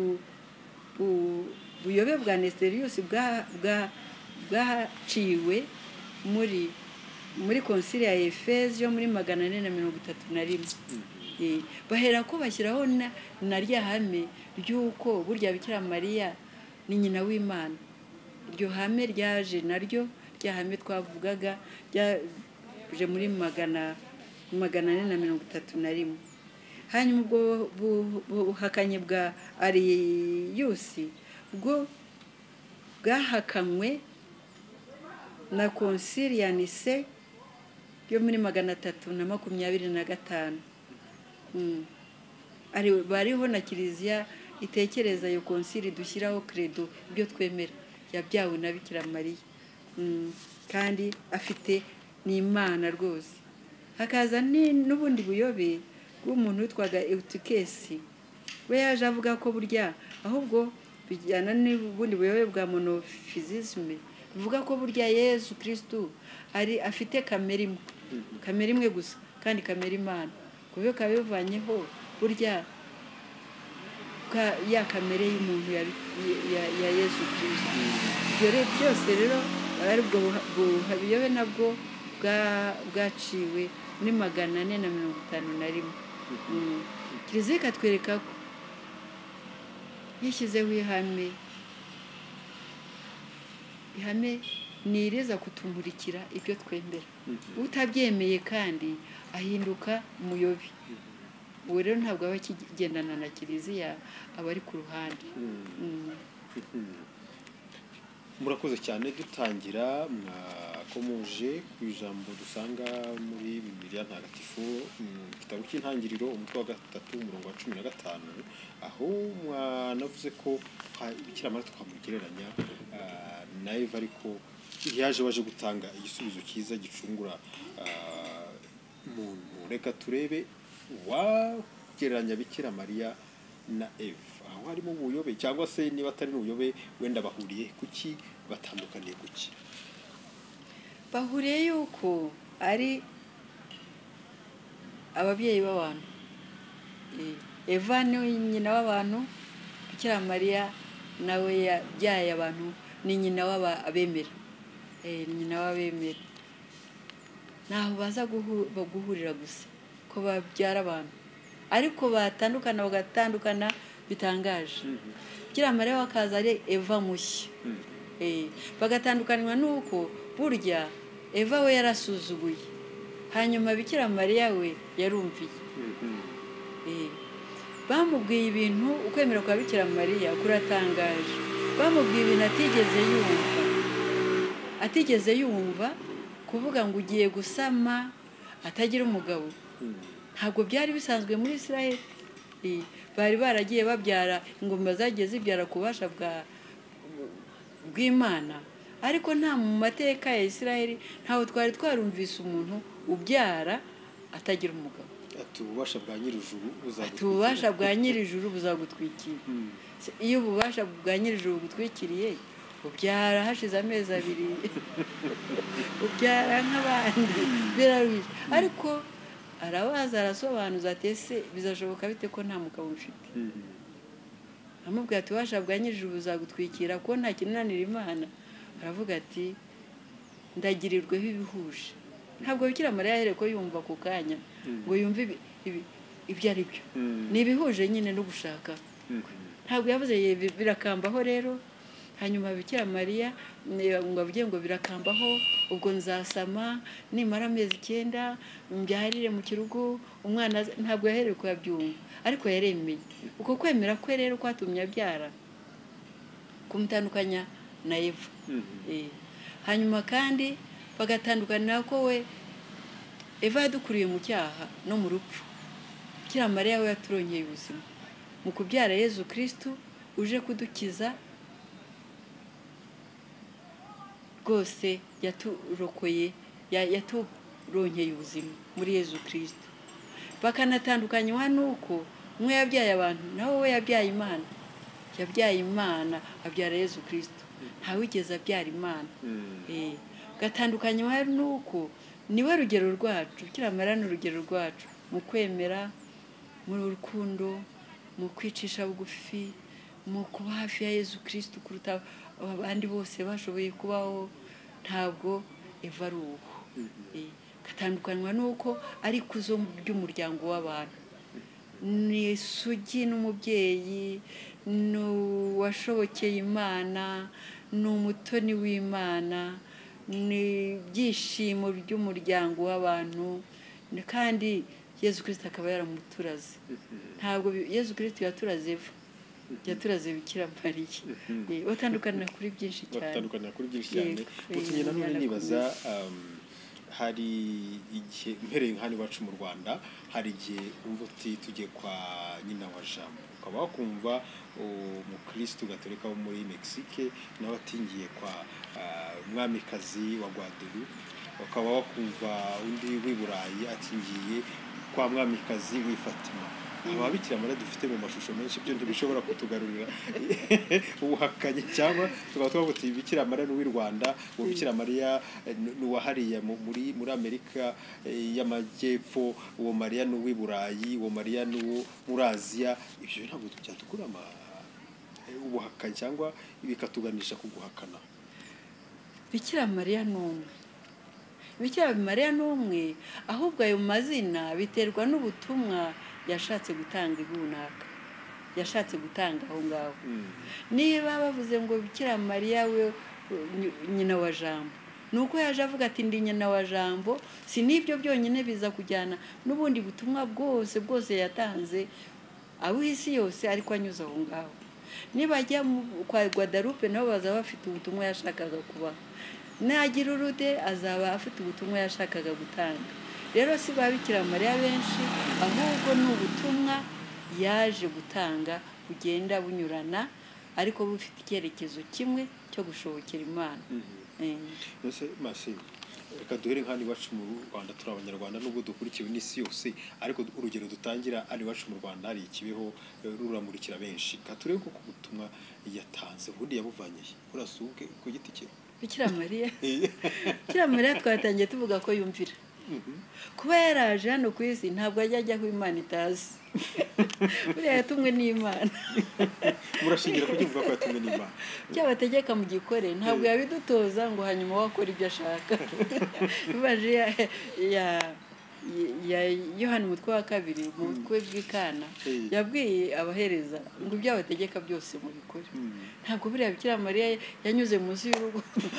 buyobe bwa Nestorius bwa bwa bwaciwe muri muri konsili ya Efeso yo muri magana ane na mirongo itatu na rimwe. eh bahera ko bashyiraho na, na rya hame ry'uko burya Bikira Mariya ni nyina w'Imana. Iryo hame ryaje naryo rya hame twavugaga ryaje muri magana magana ane na mirongo itatu na rimwe. Hanyuma ubwo buhakanye bwa Arius bwo bwahakanywe na konsili ya Nice yo muri magana atatu na makumyabiri na gatanu. ari bariho na Kiliziya itekereza yo konsili dushyiraho credo ibyo twemera yabyawe na Bikira Mariya kandi afite ni Imana rwose. Hakaza n'ubundi buyobe bw'umuntu witwaga Eutychus we yaje avuga ko burya ahubwo bijyana n'ubundi buyobe bwa monophysisme bivuga ko burya Yesu Kristo ari afite kamere imwe kamere imwe gusa kandi kamere Imana kubyo kabivanyeho burya ya kamere y'umuntu ya, ya, ya Yesu Kristo. Ibyo rero byose rero ari bwo buyobe nabwo bwaciwe muri magana ane na mirongo itanu na rimwe. Kiliziya ikatwereka ko yishyizeho ihame ihame niriza kutumurikira ibyo twemera. Utabyemeye kandi ahinduka umuyobi. Uwo rero ntabwo aba akigendana na Kiliziya aba ari ku ruhande. Murakoze cyane. Dutangira mwakomuje ku ijambo dusanga muri Bibiliya Ntagatifu mu gitabo cy'Intangiriro umutwe wa gatatu umurongo wa cumi na gatanu aho mwanavuze ko Bikira Mariya twamugereranya na Eva ariko yaje waje gutanga igisubizo cyiza gicungura umuntu. Reka turebe wagereranya Bikira Mariya na Eva aho harimo ubuyobe cyangwa se niba atari n'ubuyobe wenda bahuriye kuki batandukaniye kuki? Bahuriye yuko ari ababyeyi b'abantu. Eva ni nyina w'abantu, Bikira Mariya nawe yabyaye abantu ni nyina w'abemera. Eh ni nyina w'abemera. Naho baza guhurira gusa ko babyara abantu ariko batandukana bagatandukana bitangaje. Bikira Mariya wakaza ari Eva mushya. eh bagatandukanywa nuko burya Eva we yarasuzuguye hanyuma Bikira Mariya we yarumviye. eh bamubwiye ibintu ukwemera kwa Bikira Mariya kuratangaje. Bamubwiye ibintu atigeze yumva atigeze yumva kuvuga ngo ugiye gusama atagira umugabo. Ntabwo byari bisanzwe muri Israel. Bari baragiye babyara ingoma zagiye zibyara kubasha bwa bw'Imana ariko nta mu mateka ya Israel ntaho twari twarumvise umuntu ubyara atagira umugabo. Atubasha bwa nyirijuru buzagutwikira. Atubasha bwa nyirijuru buzagutwikira. Iyo ububasha bwa nyirijuru bugutwikiriye ubyara hashize amezi abiri ubyara nk'abandi biraruhije. Ariko arabaza arasobanuza ati ese bizashoboka bite ko nta mugabo mfite amubwira ati washabwanyije ubuzagutwikira ko nta kinanira Imana aravuga ati ndagirirweho ibihuje ntabwo Bikira Mariya yahereye ko yumva ku kanya ngo yumve ibyo ari byo ni ibihuje nyine no gushaka ntabwo yavuze birakambaho rero hanyuma Bikira Mariya ngo avuge ngo birakambaho ubwo nzasama nimara amezi icyenda mbyarire mu kirugo umwana ntabwo yahereye ko yabyumva ariko yaremeye uko kwemera kwe rero kwatumye abyara kumutandukanya na Eva hanyuma kandi bagatandukana ko we Eva yadukuriye mu cyaha no mu rupfu Bikira Mariya we yaturongeye ubuzima mu kubyara Yezu Kristo uje kudukiza rwose yaturokoye yaturonkeye ubuzima muri Yezu Kristo bakanatandukanywa nuko umwe yabyaye abantu nawe we yabyaye Imana yabyaye Imana abyara Yezu Kristo ntawigeze abyara Imana eh gatandukanywa nuko niwe rugero rwacu Bikira Mariya ni urugero rwacu mu kwemera mu rukundo mu kwicisha bugufi mu kuba hafi ya Yezu Kristo kuruta abandi bose bashoboye kubaho ntabwo Eva ari uwo gatandukanywa nuko ari kuzo by'umuryango w'abantu ni isugi n'umubyeyi n'uwashobokeye Imana ni umutoni w'Imana ni byishimo by'umuryango w'abantu kandi Yezu Kristo akaba yaramuturaze ntabwo Yezu Kristo yaturaze Eva yaturaze Bikira Mariya batandukana kuri byinshi cyane batandukana kuri byinshi cyane utumye nanone nibaza hari igihe mpereye nk'ani wacu mu Rwanda hari igihe umva uti tugiye kwa nyina wa Jambo ukaba wakumva umukristo gatolika wo muri Mexique nawe atingiye kwa umwamikazi wa Guadeloupe ukaba wakumva undi w'i Burayi atingiye kwa mwamikazi w'i Fatima ababikira Mariya dufite mu mashusho menshi byo ntibishobora kutugarurira ubuhakanyi cyangwa tukaba twavuga Bikira Mariya n'uw'i Rwanda uwo Bikira Mariya n'uwahariye muri muri Amerika y'Amajyepfo uwo Mariya n'uw'i Burayi uwo Mariya n'uwo muri Aziya ibyo ntabwo byatukurama ubuhakanyi cyangwa bikatuganisha ku guhakana Bikira Mariya n'umwe Bikira Mariya n'umwe ahubwo ayo mazina biterwa n'ubutumwa yashatse gutanga ibunaka yashatse gutanga aho ngaho niba bavuze ngo Bikira Mariya we nyina wa Jambo nuko yaje avuga ati ndi nyina wa Jambo si nibyo byonyine biza kujyana n'ubundi butumwa bwose bwose yatanze abo isi yose ariko anyuze aho ngaho niba ajya kwa Guadeloupe nabo bazaba bafite ubutumwa yashakaga kuba nagira urude azaba afite ubutumwa yashakaga gutanga rero si Bikira Mariya benshi ahubwo ni ubutumwa yaje gutanga bugenda bunyurana ariko bufite icyerekezo kimwe cyo gushobokera Imana ese masi reka duhere nk'ani wacu mu Rwanda turi abanyarwanda nubwo dukurikiwe n'isi yose ariko urugero dutangira ari wacu mu Rwanda hari ikibeho ruramurikira benshi katurebe ko ubutumwa yatanze ubundi yabuvanye urasuke ku giti cye Bikira Mariya Bikira Mariya twatangiye tuvuga ko yumvira kuba yaraje hano ku isi ntabwo ajya ajya ku Imana itazi buriya yatumwe n'Imana murashingira kubyumva ko yatumwe n'Imana cyabategeka mu gikore ntabwo yabidutoza ngo hanyuma wakora ibyo ashaka bibaje ya ya Yohana umutwe wa kabiri mu mutwe bw'ikana yabwiye abahereza ngo ibyo abategeka byose mu bikore ntabwo buriya Bikira Mariya yanyuze munsi y'urugo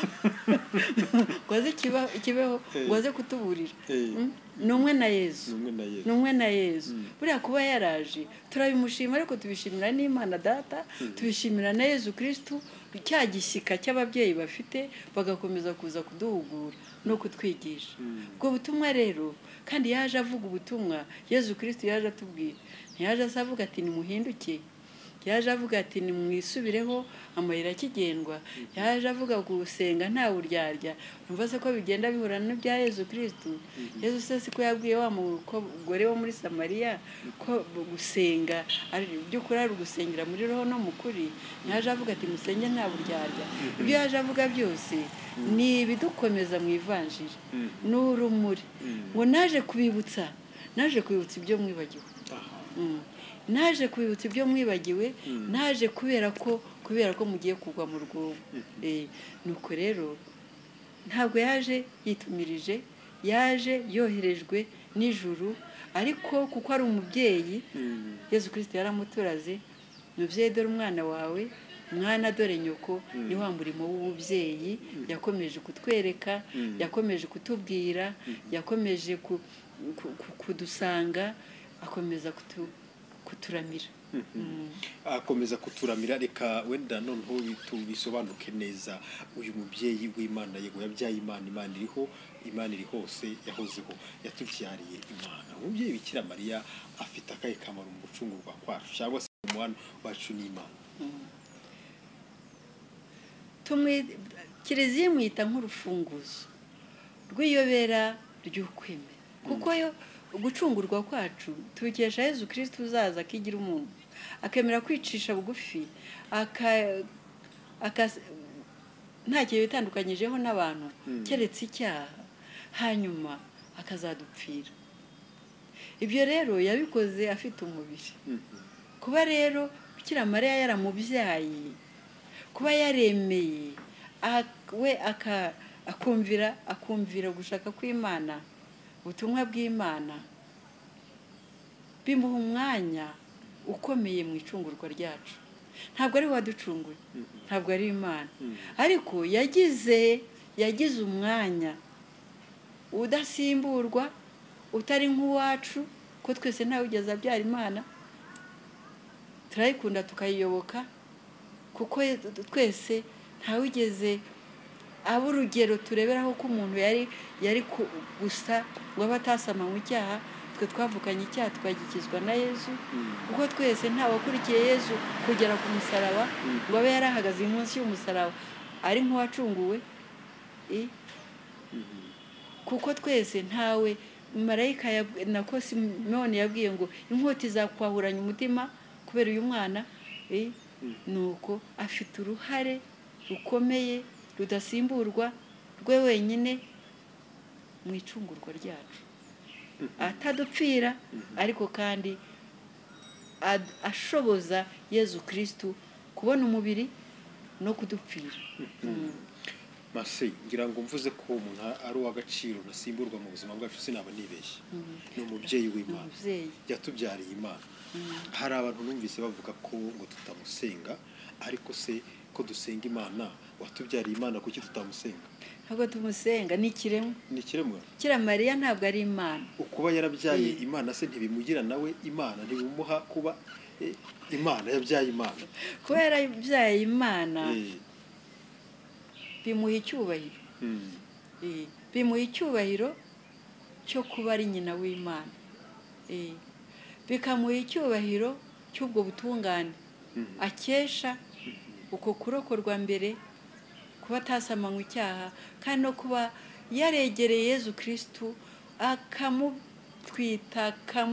kwaze kiba kibeho gwaze kutuburira numwe na Yesu numwe na Yesu buriya kuba yaraje turabimushima ariko tubishimira n'Imana data tubishimira na Yesu Kristo cyagishyika cy'ababyeyi bafite bagakomeza kuza kuduhugura no kutwigisha ubwo butumwa rero kandi yaje avuga ubutumwa Yesu Kristo yaje atubwira ntiyaje asavuga ati nimuhinduke yaje avuga ati nimwisubireho amayira kigendwa yaje avuga gusenga nta uryarya numva se ko bigenda bihurana n'ibya Yesu Kristo Yesu se ko yabwiye wa mugore wo muri Samariya ko gusenga ari byo kuri ari gusengera muri roho no mukuri yaje avuga ati musenge nta uryarya ibyo yaje avuga byose ni bidukomeza mu ivanjiri n'urumuri ngo naje kubibutsa naje kwibutsa ibyo mwibagiwe. aha Mm. naje kwibutsa ibyo mwibagiwe, Mm. naje kubera ko kubera ko mugiye kugwa mu rwobo. Eh, nuko rero ntabwo yaje yitumirije, yaje yoherejwe n'ijuru, ariko kuko ari umubyeyi, Mm. Yezu Kristo yaramuturaze, mubyeyi dore umwana wawe, mwana dore nyoko. Ni wa murimo w'ububyeyi yakomeje kutwereka, Mm. yakomeje kutubwira, yakomeje ku- ku- ku- kudusanga, akomeza kutu- kuturamira. Mm. akomeza kuturamira. Reka wenda noneho tubisobanuke neza. Uyu mubyeyi w'Imana yego yabyaye Imana, Imana iriho, Imana iri hose, yahozeho, yatubyariye Imana. Umubyeyi Bikira Mariya afite akahe kamaro mu gucungurwa kwacu cyangwa se umwana wacu n'Imana? Tumwe Kiliziya imwita nk'urufunguzo rw'iyobera ry'ukwemera, kuko yo gucungurwa kwacu tubikesha Yezu Kristo uzaza akigira umuntu, akemera kwicisha bugufi, aka aka ntacyo bitandukanyijeho n'abantu keretse icyaha, hanyuma akazadupfira. Ibyo rero yabikoze afite umubiri. Kuba rero Bikira Mariya yaramubyaye, kuba yaremeye we aka akumvira akumvira gushaka kw'Imana, ubutumwa bw'Imana, bimuha umwanya ukomeye mu icungurwa ryacu. Ntabwo ari waducunguye, ntabwo ari Imana, ariko yagize yagize umwanya udasimburwa, utari nk'uwacu, ko twese ntawe ugeze abyara Imana, turayikunda tukayiyoboka, kuko twese ntawe ugeze abo urugero tureberaho ko umuntu yari yari gusa ngo aba atasamanywe icyaha. Twe twavukanye icyaha twagikizwa na Yezu, kuko twese ntawakurikiye Yezu kugera ku musaraba ngo abe yarahagaze munsi y'umusaraba ari nk'uwacunguwe, kuko twese ntawe marayika nako Simoni yabwiye ngo inkota izakwahuranya umutima kubera uyu mwana. Nuko afite uruhare rukomeye rudasimburwa rwe wenyine mu icungurwa ryacu, atadupfira, ariko kandi ashoboza Yezu Kristo kubona umubiri no kudupfira. Mase, ngira ngo mvuze ko umuntu ari uw'agaciro nasimburwa mu buzima bwacu sinaba nibeshye. Ni umubyeyi w'Imana, yatubyariye Imana. Hari abantu numvise bavuga ko ngo tutamusenga, ariko se ko dusenga Imana, watubyariye Imana, kuki tutamusenga? Ntabwo tumusenga, ni ikiremwa. Ni ikiremwa. Bikira Mariya ntabwo ari Imana. Ukuba yarabyaye Imana se ntibimugira nawe Imana, ntibimuha kuba Imana, yabyaye Imana. Kuba yarabyaye Imana bimuha icyubahiro. Bimuha icyubahiro cyo kuba ari nyina w'Imana. Bikamuha icyubahiro cy'ubwo butungane akesha uko kurokorwa mbere, kuba atasamanywe icyaha, kandi no kuba yaregereye Yezu Kristo akamutwita,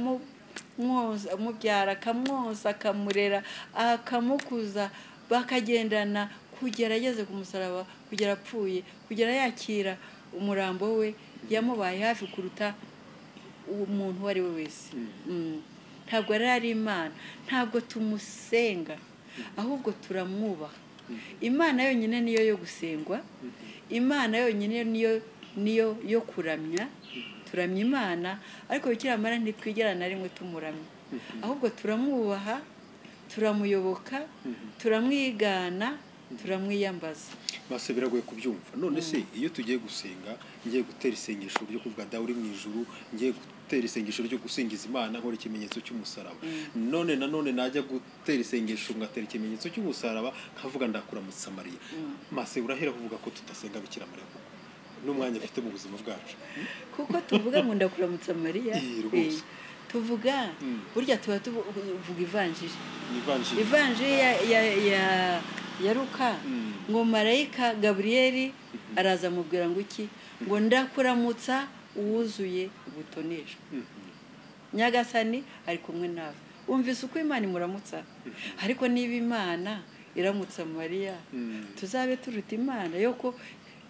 akamubyara, akamwoza, akamurera, akamukuza, bakagendana kugera ageze ku musaraba, kugera apfuye, kugera yakira umurambo we. Yamubaye hafi kuruta umuntu uwo ari we wese. Ntabwo ari Imana, ntabwo tumusenga, ahubwo turamwubaha. Imana yonyine niyo yo gusengwa, Imana yonyine niyo niyo yo kuramya. Turamya Imana, ariko Bikira Mariya ntitwigera na rimwe tumuramya, ahubwo turamwubaha, turamuyoboka, turamwigana, turamwiyambaza. Mase, biragoye kubyumva. None se iyo tugiye gusenga, ngiye gutera isengesho ryo kuvuga dawe uri mu ijuru, ngiye gutera isengesho ryo gusingiza Imana nkora ikimenyetso cy'umusaraba, none nanone najya gutera isengesho ngatera ikimenyetso cy'umusaraba nkavuga ndakuramutsa Mariya. Mase, urahera kuvuga ko tudasenga Bikira Mariya kuko n'umwanya afite mu buzima bwacu? Kuko tuvuga ngo ndakuramutsa Mariya, tuvuga burya tuba tuvuga ivanjiri. Ivanjiri ya ya Luka, ngo marayika Gaburiyeli araza amubwira ngo iki, ngo ndakuramutsa uwuzuye ubutoneshwa, Nyagasani ari kumwe nawe. Umvise uko Imana imuramutsa? Ariko niba Imana iramutsa Mariya, tuzabe turuta Imana? Yoko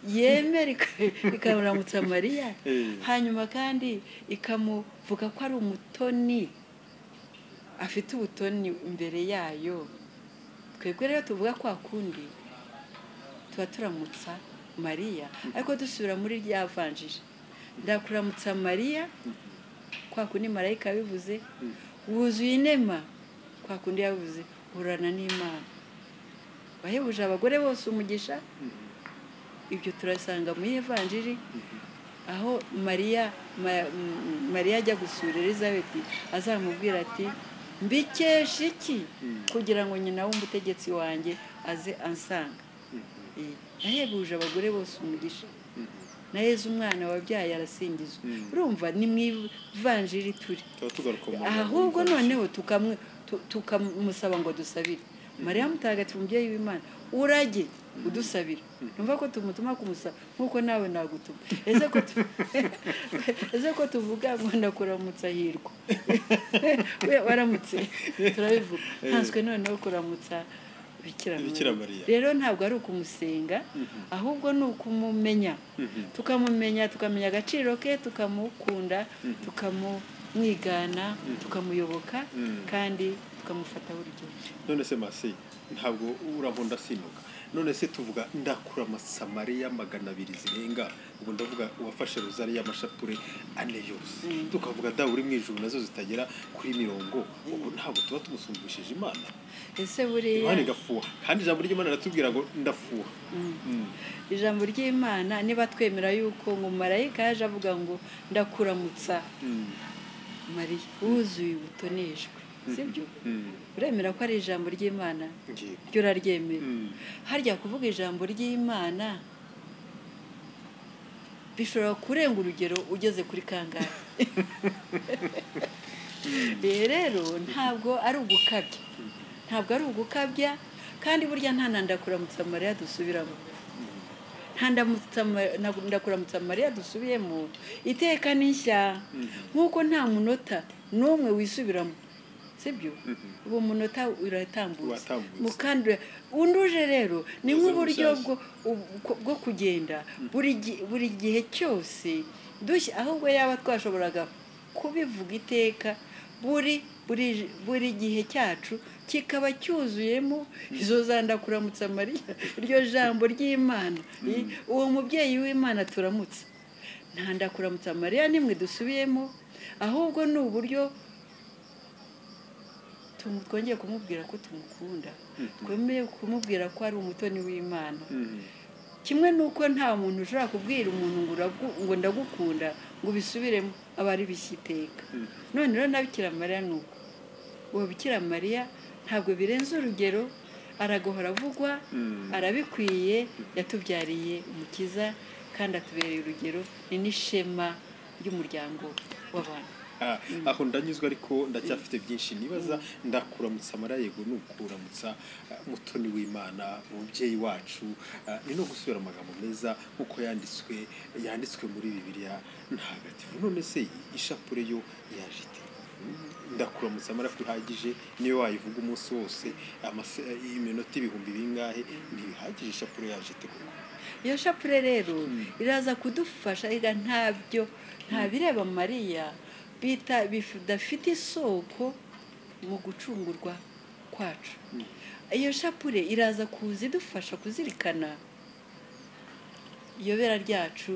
yemera ikamuramutsa Mariya Eh. hanyuma kandi ikamuvuga ko ari umutoni afite ubutoni imbere yayo. Twebwe rero tuvuga kwa kundi tuba turamutsa Mariya ariko dusubira muri rya vanjiri, ndakuramutsa Mariya kwa kundi marayika bivuze, wuzuye inema kwa kundi yavuze urana n'Imana, wahebuje abagore bose umugisha. Ibyo turasanga muri evanjiri aho Mariya Ma- M- Mariya ajya gusura Elizabeth azamubwira ati mbikesha iki kugira ngo nyina w'umutegetsi wanjye aze ansanga. Eh, yahebuje abagore bose umugisha, na Yezu umwana wabyaye arasingizwa. Urumva ni mu ivanjiri turi, tuba tugaruka mu ahubwo noneho tukamwe tu- tukamusaba ngo dusabire Mariya mutagatifu umubyeyi w'Imana, urage udusabira. Numva ko tumutuma kumusaba nkuko nawe nagutuma. Ese ko tu- ese ko tuvuga ngo ndakuramutsa Hirwa we waramutse turabivuga, ntanswe noneho kuramutsa Bikira Bikira Mariya. Mariya. Rero ntabwo ari ukumusenga ahubwo ni ukumumenya, tukamumenya tukamenya agaciro ke, tukamukunda, tukamumwigana, tukamuyoboka kandi tukamufataho urugero. none se Masi ntabwo urankunda sinuka, none se tuvuga ndakuramutsa Mariya magana abiri zirenga, ubwo ndavuga uwafashe rozari y'amashapure ane yose, tukavuga dawe uri mu ijuru nazo zitagera kuri mirongo, ubu ntabwo tuba tumusumbishije Imana. Ese buriya Yohani gafuha kandi ijambo ry'Imana riratubwira ngo ndafuha. Mm. ijambo ry'Imana niba twemera yuko ngo marayika yaje avuga ngo ndakuramutsa Mm. Mariya wuzuye ubutoneshwe, sibyo? Mm. Uremera ko ari ijambo ry'Imana? Ngiye. Ryo uraryemera. Mm. Harya kuvuga ijambo ry'Imana bishobora kurenga urugero ugeze kuri kangahe. Eh, rero ntabwo ari ugukabya, ntabwo ari ugukabya, kandi burya nta nandakuramutsa Mariya dusubiramo, nta ndamutsa Ma- na- ndakuramutsa Mariya dusubiyemo iteka n'ishya, nk'uko nta munota n'umwe wisubiramo, sibyo? Uwo munota uratambutse Uratambutse. mukandura unduje. Rero ni Uzi nk'uburyo bushyashya. bwo bwo- bwo kugenda buri gi- buri gihe cyose dushya, ahubwo yaba twashoboraga kubivuga iteka, buri buri buri gihe cyacu kikaba cyuzuyemo izo za ndakuramutsa Mariya, iryo jambo ry'Imana. I- uwo mubyeyi w'Imana turamutse, nta ndakuramutsa Mariya nimwe dusubiyemo, ahubwo ni uburyo tumu- twongeye kumubwira ko tumukunda, twemeye kumubwira ko ari umutoni w'Imana. Mm. Kimwe nuko nta muntu ushobora kubwira umuntu ngo uragu- ngo ndagukunda ngo bisubiremo, aba ari bishyiteka. None rero na Bikira Mariya nuko, uwo Bikira Mariya ntabwo birenze urugero, aragahora avugwa, arabikwiye, yatubyariye umukiza kandi atubereye urugero, ni n'ishema ry'umuryango w'abantu. Ah, aho ndanyuzwa ariko ndacyafite byinshi nibaza. Ndakuramutsa Mariya, yego ni ukuramutsa ah, mutoni w'Imana, umubyeyi wacu. Ah, ni no gusubira amagambo meza nk'uko yanditswe yanditswe muri Bibiliya ntagatifu. None se ishapure yo yaje ite? Ndakuramutsa Mariya kwihagije, niyo wayivuga umunsi wose amase- iminota ibihumbi bingahe ntibihagije, ishapure yaje ite koko? Iyo shapure rero iraza kudufasha, ega ntabyo nta bireba Mariya bita bidafite isoko mu gucungurwa kwacu. Iyo shapure iraza kuza idufasha kuzirikana iyobera ryacu,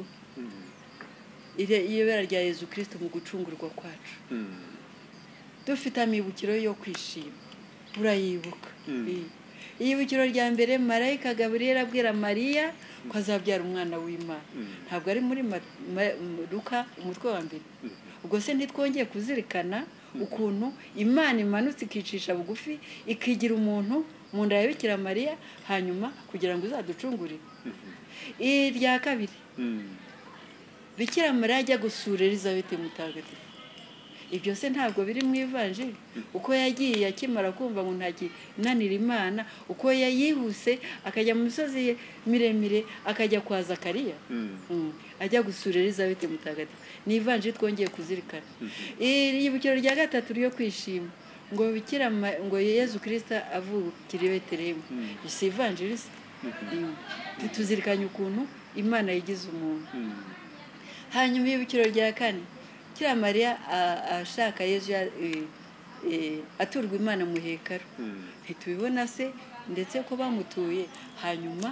ire- iyobera rya Yezu Kristo mu gucungurwa kwacu. Mm. Dufite amibukiro yo kwishima, urayibuka. Mm. I- iyibukiro rya mbere marayika Gaburiyeli abwira Mariya ko azabyara umwana w'Imana, ntabwo ari muri Ma- Ma- Luka umutwe wa mbere. Ubwo se ntitwongeye kuzirikana ukuntu Imana imanutse ikicisha bugufi ikigira umuntu mu nda ya Bikira Mariya, hanyuma kugira ngo uzaducungurire. Irya kabiri, Mm. Bikira Mariya ajya gusura Elizabeth mutagatifu. Ibyo se ntabwo biri mu ivanjiri, uko yagiye akimara kumva ngo ntakinanira Imana, uko yayihuse akajya mu misozi miremire, akajya kwa Zakariya. Mm. Mm. Ajya gusura Elizabeth mutagatifu, ni ivanjiri twongeye kuzirikana. Iyibukiro rya gatatu ryo kwishima, ngo Bikira Ma- ngo Yezu Kristo avukira i Betelehemu, si ivanjiri se? tuzirikanye ukuntu imana yigize umuntu. Hanyuma ibikiro rya kane Bikira Mariya ashaka Yezu aturwa imana mu hekaru, ntitubibona se ndetse ko bamutuye. Hanyuma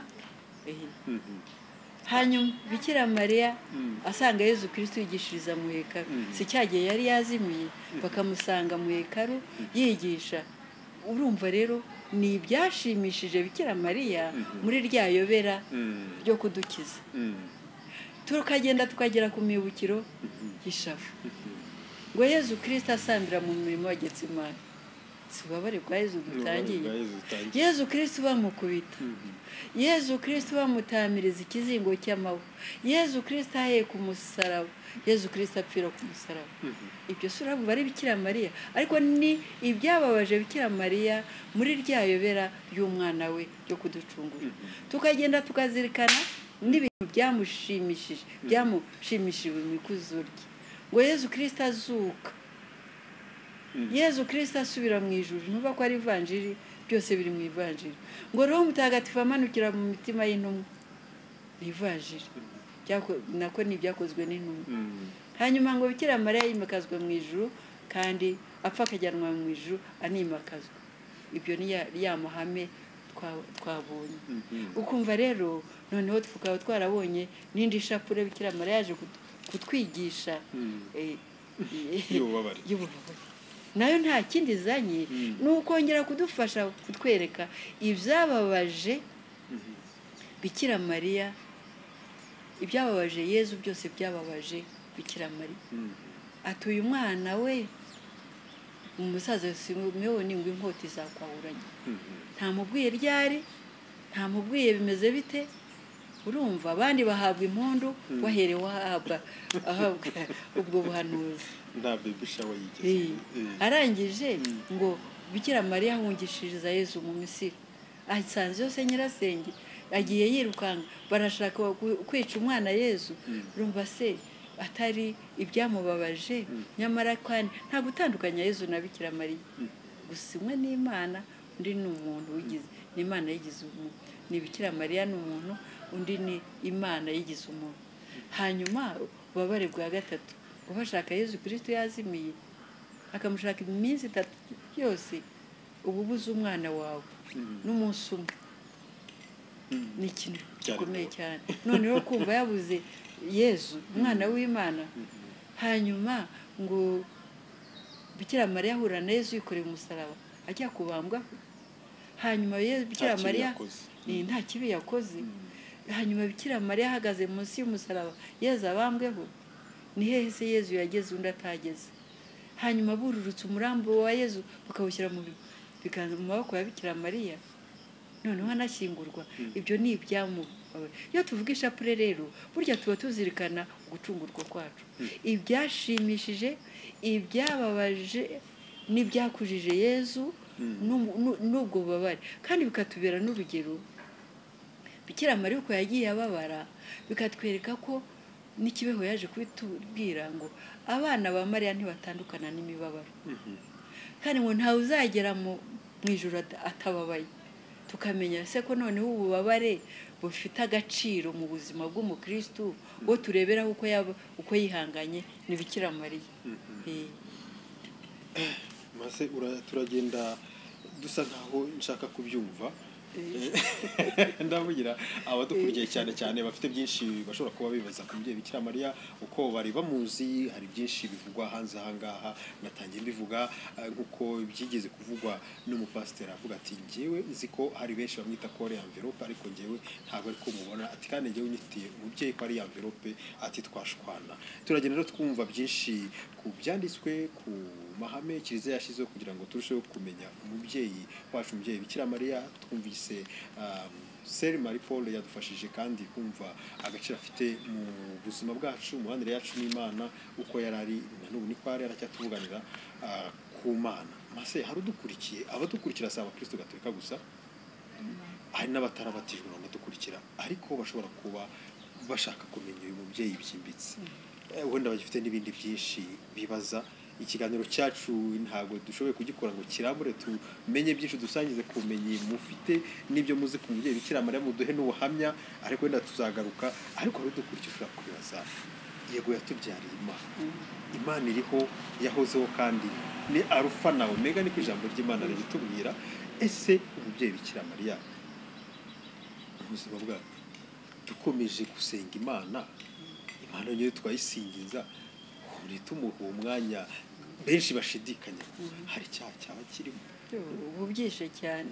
hanyuma Bikira Mariya asanga Yezu Kristo yigishiriza mu hekaru, si cyagiye yari yazimiye bakamusanga mu hekaru yigisha. Urumva rero ni ibyashimishije Bikira Mariya muri rya yobera ryo kudukiza. Tukagenda tukagera ku mibukiro y'ishavu, ngo Yezu Kristo asambira mu murimo wa Getsimani. Si ububabare bwa Yezu dutangiye. Yezu Kristo bamukubita, Yezu Kristo bamutamiriza ikizingo cy'amahwa, Yezu Kristo aheye ku musaraba, Yezu Kristo apfira ku musaraba. Ibyo si urabona ari Bikira Mariya, ariko ni ibyababaje Bikira Mariya muri rya yobera ry'umwana we ryo kuducungura. Tukagenda tukazirikana n'ibintu byamushimishije byamushimishije mu ikuzo rye, ngo Yezu Kristo azuka, Yezu Kristo asubira mu ijuru. Ntuba ko ari ivanjiri, byose biri mu ivanjiri. Ngo Roho Mutagatifu amanukira mu mitima y'intumwa, ni ivanjiri nako ni ibyakozwe n'intumwa. Hanyuma ngo Bikira Mariya yimakazwa mu ijuru, kandi apfa akajyanwa mu ijuru animakazwa. Ibyo ni ya mahame twabonye. Ukumva rero noneho tukaba twarabonye n'indi shapure Bikira Mariya yaje kutwigisha y'ububabare, nayo nta kindi izanye, ni ukongera kudufasha kutwereka ibyababaje Bikira Mariya, ibyababaje Yezu byose byababaje Bikira Mariya. Atuye umwana we umusaza Simewoni ngo inkota izakwahuranya. Ntamubwiye ryari, ntamubwiye bimeze bite. Urumva abandi bahabwa impundu, waherewe wahabwa ubwo buhanuzi. Nta baby shower yigeze. Arangije ngo Bikira Mariya ahungishiriza Yezu mu Misiri. Asanze yose nyirasenge agiye yirukanga, barashaka kwica umwana Yezu. Urumva se atari ibyamubabaje? Nyamara kandi nta gutandukanya Yezu na Bikira Mariya. Gusa umwe ni Imana, undi ni umuntu wigize, ni Imana yigize umuntu. Ni Bikira Mariya ni umuntu, undi ni Imana yigize umuntu. Hanyuma ububabare bwa gatatu, ngo bashaka Yezu Kristo yazimiye, akamushaka iminsi itatu yose, ubu buze umwana wawe n'umunsi umwe. Ni ikintu gikomeye cyane. Noneho kumva yabuze Yezu umwana w'Imana. Hanyuma ngo Bikira Mariya ahura na Yezu yikoreye umusaraba ajya kubambwa. Hanyuma Bikira Mariya nta kibi yakoze. Hanyuma Bikira Mariya ahagaze munsi y'umusaraba Yezu abambweho, ni hehe se Yezu yageze undi atageze? Hanyuma bururutse umurambo wa Yezu bakawushyira mu biganza, mu maboko ya Bikira Mariya, noneho anashyingurwa. Ibyo ni ibyamu. Iyo tuvuga ishapure rero, burya tuba tuzirikana gucungurwa kwacu, ibyashimishije, ibyababaje, n'ibyakujije Yezu n'ubwo bubabare, kandi bikatubera n'urugero. Bikira Mariya uko yagiye ababara, bikatwereka ko n'ikibeho yaje kubitubwira ngo abana ba Mariya ntibatandukana n'imibabaro, kandi ngo ntawe uzagera mu ijuru atababaye. Tukamenya se ko noneho ububabare bufite agaciro mu buzima bw'umukristo, wo tureberaho uko yaba uko yihanganye ni Bikira Mariya. Mase turagenda dusa nkaho nshaka kubyumva. Ndavugira abadukurikiye cyane cyane bafite byinshi bashobora kuba bibaza ku mubyeyi Bikira Mariya uko bari bamuzi. Hari byinshi bivugwa hanze ahangaha, natangiye mbivuga nkuko byigeze kuvugwa n'umupasiteri avuga ati njyewe nzi ko hari benshi bamwita ko ari envelope, ariko njyewe ntabwo ariko mubona. Ati kandi njyewe nyitiye umubyeyi ko ari envelope, ati twashwana. Turagenda rero twumva byinshi ku byanditswe, ku mahame Kiliziya yashyizeho kugira ngo turusheho kumenya umubyeyi wacu, umubyeyi Bikira Mariya. Twumvise Seri Marie Paul yadufashije kandi kumva agaciro afite mu buzima bwacu, mu banire yacu n'Imana, uko yarari na n'ubu niko ari aracyatuvuganira ku Mana. Mase hari udukurikiye, abadukurikira si abakristo gatolika gusa, hari n'abatarabatijwe banadukurikira, ariko bashobora kuba bashaka kumenya uyu mubyeyi byimbitse, wenda bagifite n'ibindi byinshi bibaza. ikiganiro cyacu ntabwo dushoboye kugikora ngo kirambure tumenye byinshi dusangize ku bumenyi mufite n'ibyo muzi ku mubyeyi Bikira Mariya muduhe n'ubuhamya ariko wenda tuzagaruka ariko hari dukurikije ushobora kwibaza yego yatubyariye Imana Imana iriho yahozeho kandi ni arufa na omega niko ijambo ry'Imana ritubwira ese umubyeyi Bikira Mariya ubuzima bwacu dukomeje gusenga Imana Imana nyine twayisingiza uri tumuha umwanya benshi bashidikanya hari cyaha cyaba kirimo ubu byishe cyane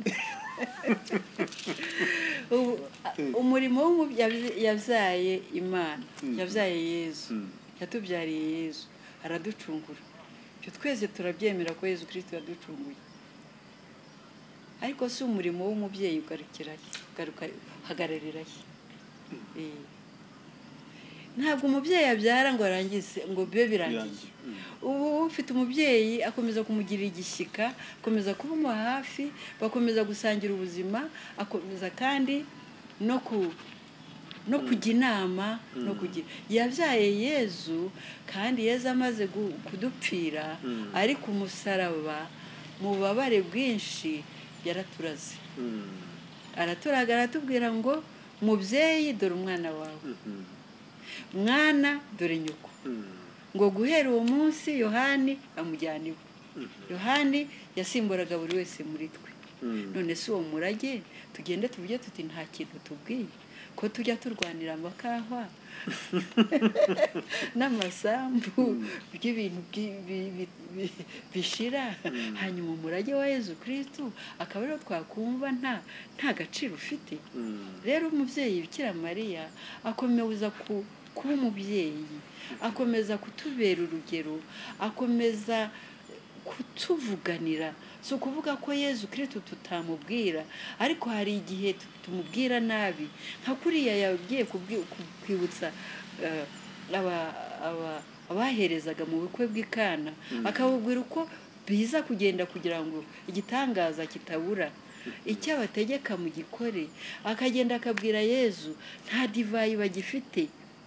umurimo yabyaye Imana yabyaye Yezu yatubyariye Yezu araducungura cyo twese turabyemera ko Yezu Kristo yaducunguye ariko si umurimo w'umubyeyi ugarukira garuka hagararira he ntabwo umubyeyi abyara ngo arangize ngo bibe birangiye ubu ufite umubyeyi akomeza kumugirira igishyika akomeza kumuba hafi bakomeza gusangira ubuzima akomeza kandi no ku no kujya inama no kugira yabyaye Yezu kandi Yezu amaze kudupfira ariko umusaraba mu bubabare bwinshi yaraturaze araturaga aratubwira ngo mubyeyi dore umwana wawe mwana dore nyoko ngo guhera uwo munsi Yohani amujyana iwe Yohani yasimburaga buri wese muri twe none si uwo murage tugende tuvuge tuti nta kintu tubwiye ko tujya turwanira amakahwa n'amasambu by'ibintu bishira hanyuma umurage wa Yezu Kristo akaba rero twakumva nta nta gaciro ufite rero umubyeyi Bikira Mariya akomeza ku kuba umubyeyi akomeza kutubera urugero akomeza kutuvuganira so kuvuga ko Yezu Kristo tutamubwira ariko hari igihe tumubwira nabi nka kuriya yagiye kwibutsa aba aba abaherezaga mu bukwe bw'Ikana akabubwira uko biza kugenda kugira ngo igitangaza kitabura icyo abategeka mu gikore akagenda akabwira Yezu nta divayi bagifite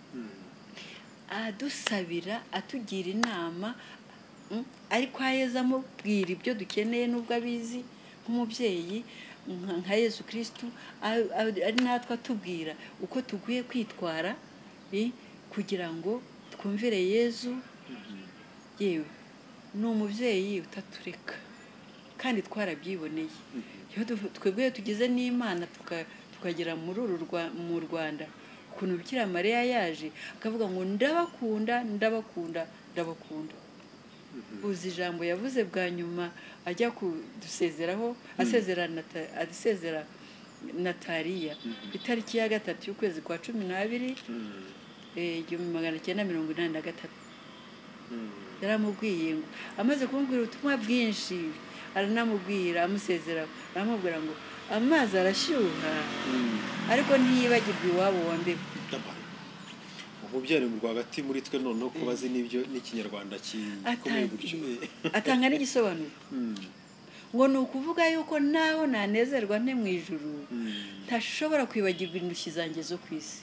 adusabira atugira inama ariko Yezu amubwira ibyo dukeneye n'ubwo abizi nk'umubyeyi nka Yezu Kristo ari natwe atubwira uko tugiye kwitwara kugira ngo twumvire Yezu yewe ni umubyeyi utatureka kandi twarabyiboneye twebwe tugize n'Imana tukagera muri uru mu Rwanda ukuntu Bikira Mariya yaje akavuga ngo ndabakunda ndabakunda ndabakunda uzi ijambo yavuze bwa nyuma ajya kudusezeraho asezerana asezera Nataliya itariki ya gatatu y'ukwezi kwa cumi n'abiri igihumbi magana cyenda mirongo inani na gatatu yaramubwiye ngo amaze kumubwira ubutumwa bwinshi aranamubwira amusezeraho aramubwira ngo amazi arashyuha ariko ntiyibagirwe iwabo wa mbere umubyari mu rwagati muri twe noneho ko bazi n'ibyo n'ikinyarwanda gikomeye gutyo atanga n'igisobanuro ngo ni ukuvuga yuko naho nanezerwa nte mu ijuru ntashobora kwibagirwa indushyi zanjye zo ku isi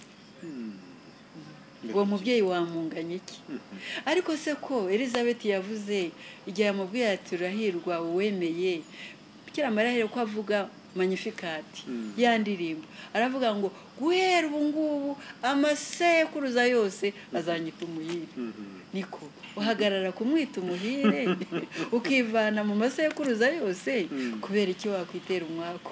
uwo mubyeyi wamunganye iki ariko se ko Elizabeth yavuze igihe yamubwiye ati urahirwa uwemeye Bikira Mariya ko avuga Magnificat yandirimbo aravuga ngo guhera ubu ngubu amasekuruza yose azanyita umuhire niko uhagarara kumwita umuhire ukivana mu masekuruza yose kubera iki wakwitera umwako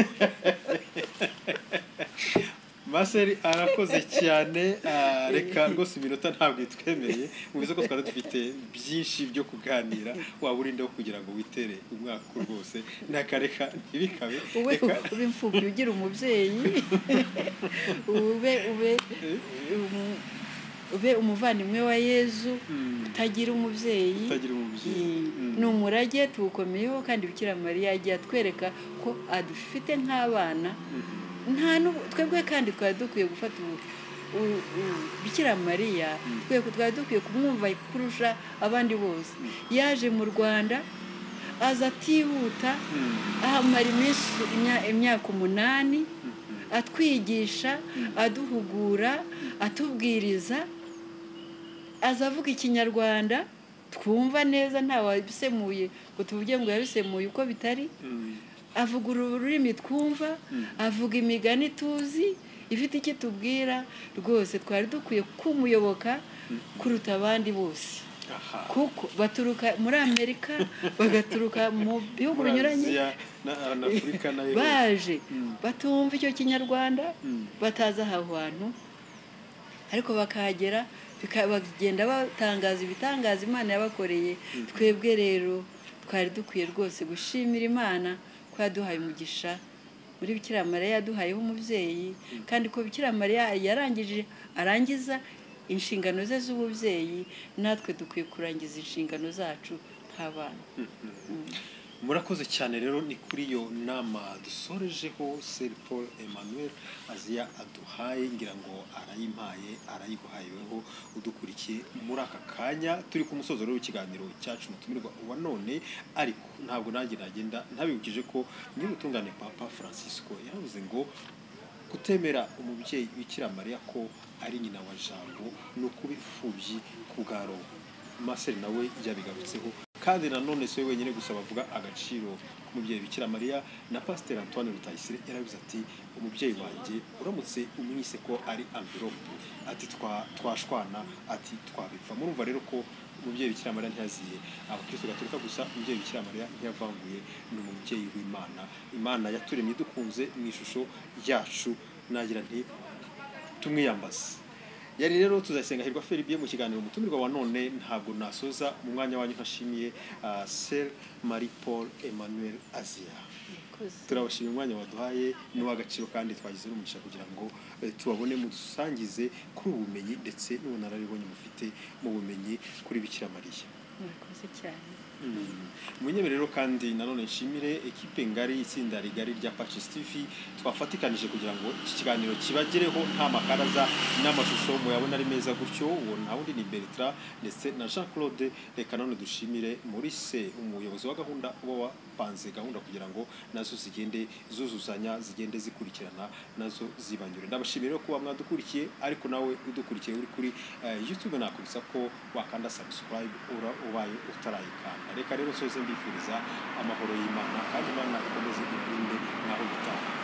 Maseri arakoze cyane reka rwose iminota ntabwo itwemereye mubize ko twari dufite byinshi byo kuganira waba urindeho kugira ngo witere umwaka rwose nakareka ntibikabe ube imfubyi ugira umubyeyi ube ube ube umuvandimwe wa Yezu utagira umubyeyi ni umurage tuwukomeyeho kandi Bikira Mariya yagiye atwereka ko adufite nk'abana nta twebwe kandi twari dukwiye gufata Bikira Mariya twari dukwiye kumwumva kurusha abandi bose yaje mu Rwanda aza atihuta ahamara iminsi imyaka umunani atwigisha aduhugura atubwiriza aza avuga ikinyarwanda twumva neza nta wabisemuye ngo tuvuge ngo yabisemuye uko bitari, avuga ururimi twumva, avuga imigani tuzi ifite icyo tubwira. Rwose twari dukwiye kumuyoboka kuruta abandi bose, kuko baturuka muri Amerika, bagaturuka mu bihugu binyuranye, baje batumva icyo kinyarwanda, batazi aho hantu, ariko bakahagera bagenda batangaza ibitangaza Imana yabakoreye. Twebwe rero twari dukwiye rwose gushimira Imana ko yaduhaye umugisha muri Bikira Mariya, yaduhayeho umubyeyi, kandi ko Bikira Mariya yarangije arangiza inshingano ze z'ububyeyi, natwe dukwiye kurangiza inshingano zacu nk'abana. Murakoze cyane rero, ni kuri iyo nama dusorejeho Saint Paul Emmanuel Aziya aduhaye, ngira ngo arayimpaye arayiguhayeho udukurikiye muri aka kanya. Turi ku musozo rero w'ikiganiro cyacu mutumirwa wa none, ariko ntabwo nanjye nagenda ntabibukije ko nyir'ubutungane Papa Francisco yavuze ngo kutemera umubyeyi Bikira Mariya ko ari nyina wa Jambo no kuba imfubyi ku bwa Roho. Marcel nawe yabigarutseho, kandi nanone si we wenyine gusa bavuga agaciro k'umubyeyi Bikira Mariya. Na Pasteur Antoine Rutayisire yaravuze ati umubyeyi wanjye uramutse umwise ko ari envelope, ati twashwana, ati twabipfa. Murumva rero ko umubyeyi Bikira Mariya ntiyaziye abakristo gatolika gusa, umubyeyi Bikira Mariya ntiyavanguye, ni umubyeyi w'Imana. Imana yaturemye dukunze mu ishusho yacu, nagira nti tumwiyambaze. Yari rero tuzasenga Hirwa Philibert mu kiganiro umutumirwa wa none. Ntabwo nasoza mu mwanya wanyu ntashimiye uh, Saint Marie Paul Emmanuel Aziya. Turabashimira umwanya waduhaye n'uw'agaciro, kandi twagize n'umugisha kugira ngo eh, tubabone mudusangize kuri ubumenyi ndetse n'ubunararibonye mufite mu bumenyi kuri Bikira Mariya. Murakoze cyane. Munyebe rero kandi nanone nshimire ekipe ngari, itsinda rigari rya Patches T V twafatikanije kugira ngo iki kiganiro kibagereho nta makaraza n'amashusho muyabona ari meza gutyo. Uwo nta wundi ni Bertrand ndetse na Jean Claude. Reka none dushimire Maurice, umuyobozi wa gahunda uba wapanze gahunda kugira ngo nazo zigende zuzuzanya, zigende zikurikirana, nazo zibanyure. Ndabashimira kuba mwadukurikiye, ariko nawe udukurikiye uri kuri uh, YouTube nakubisa ko wakanda subscribe ura ubaye utarayikanda. Reka rero soze mbifuriza amahoro y'Imana, kandi Imana ikomeze ibarinde naho gutaha.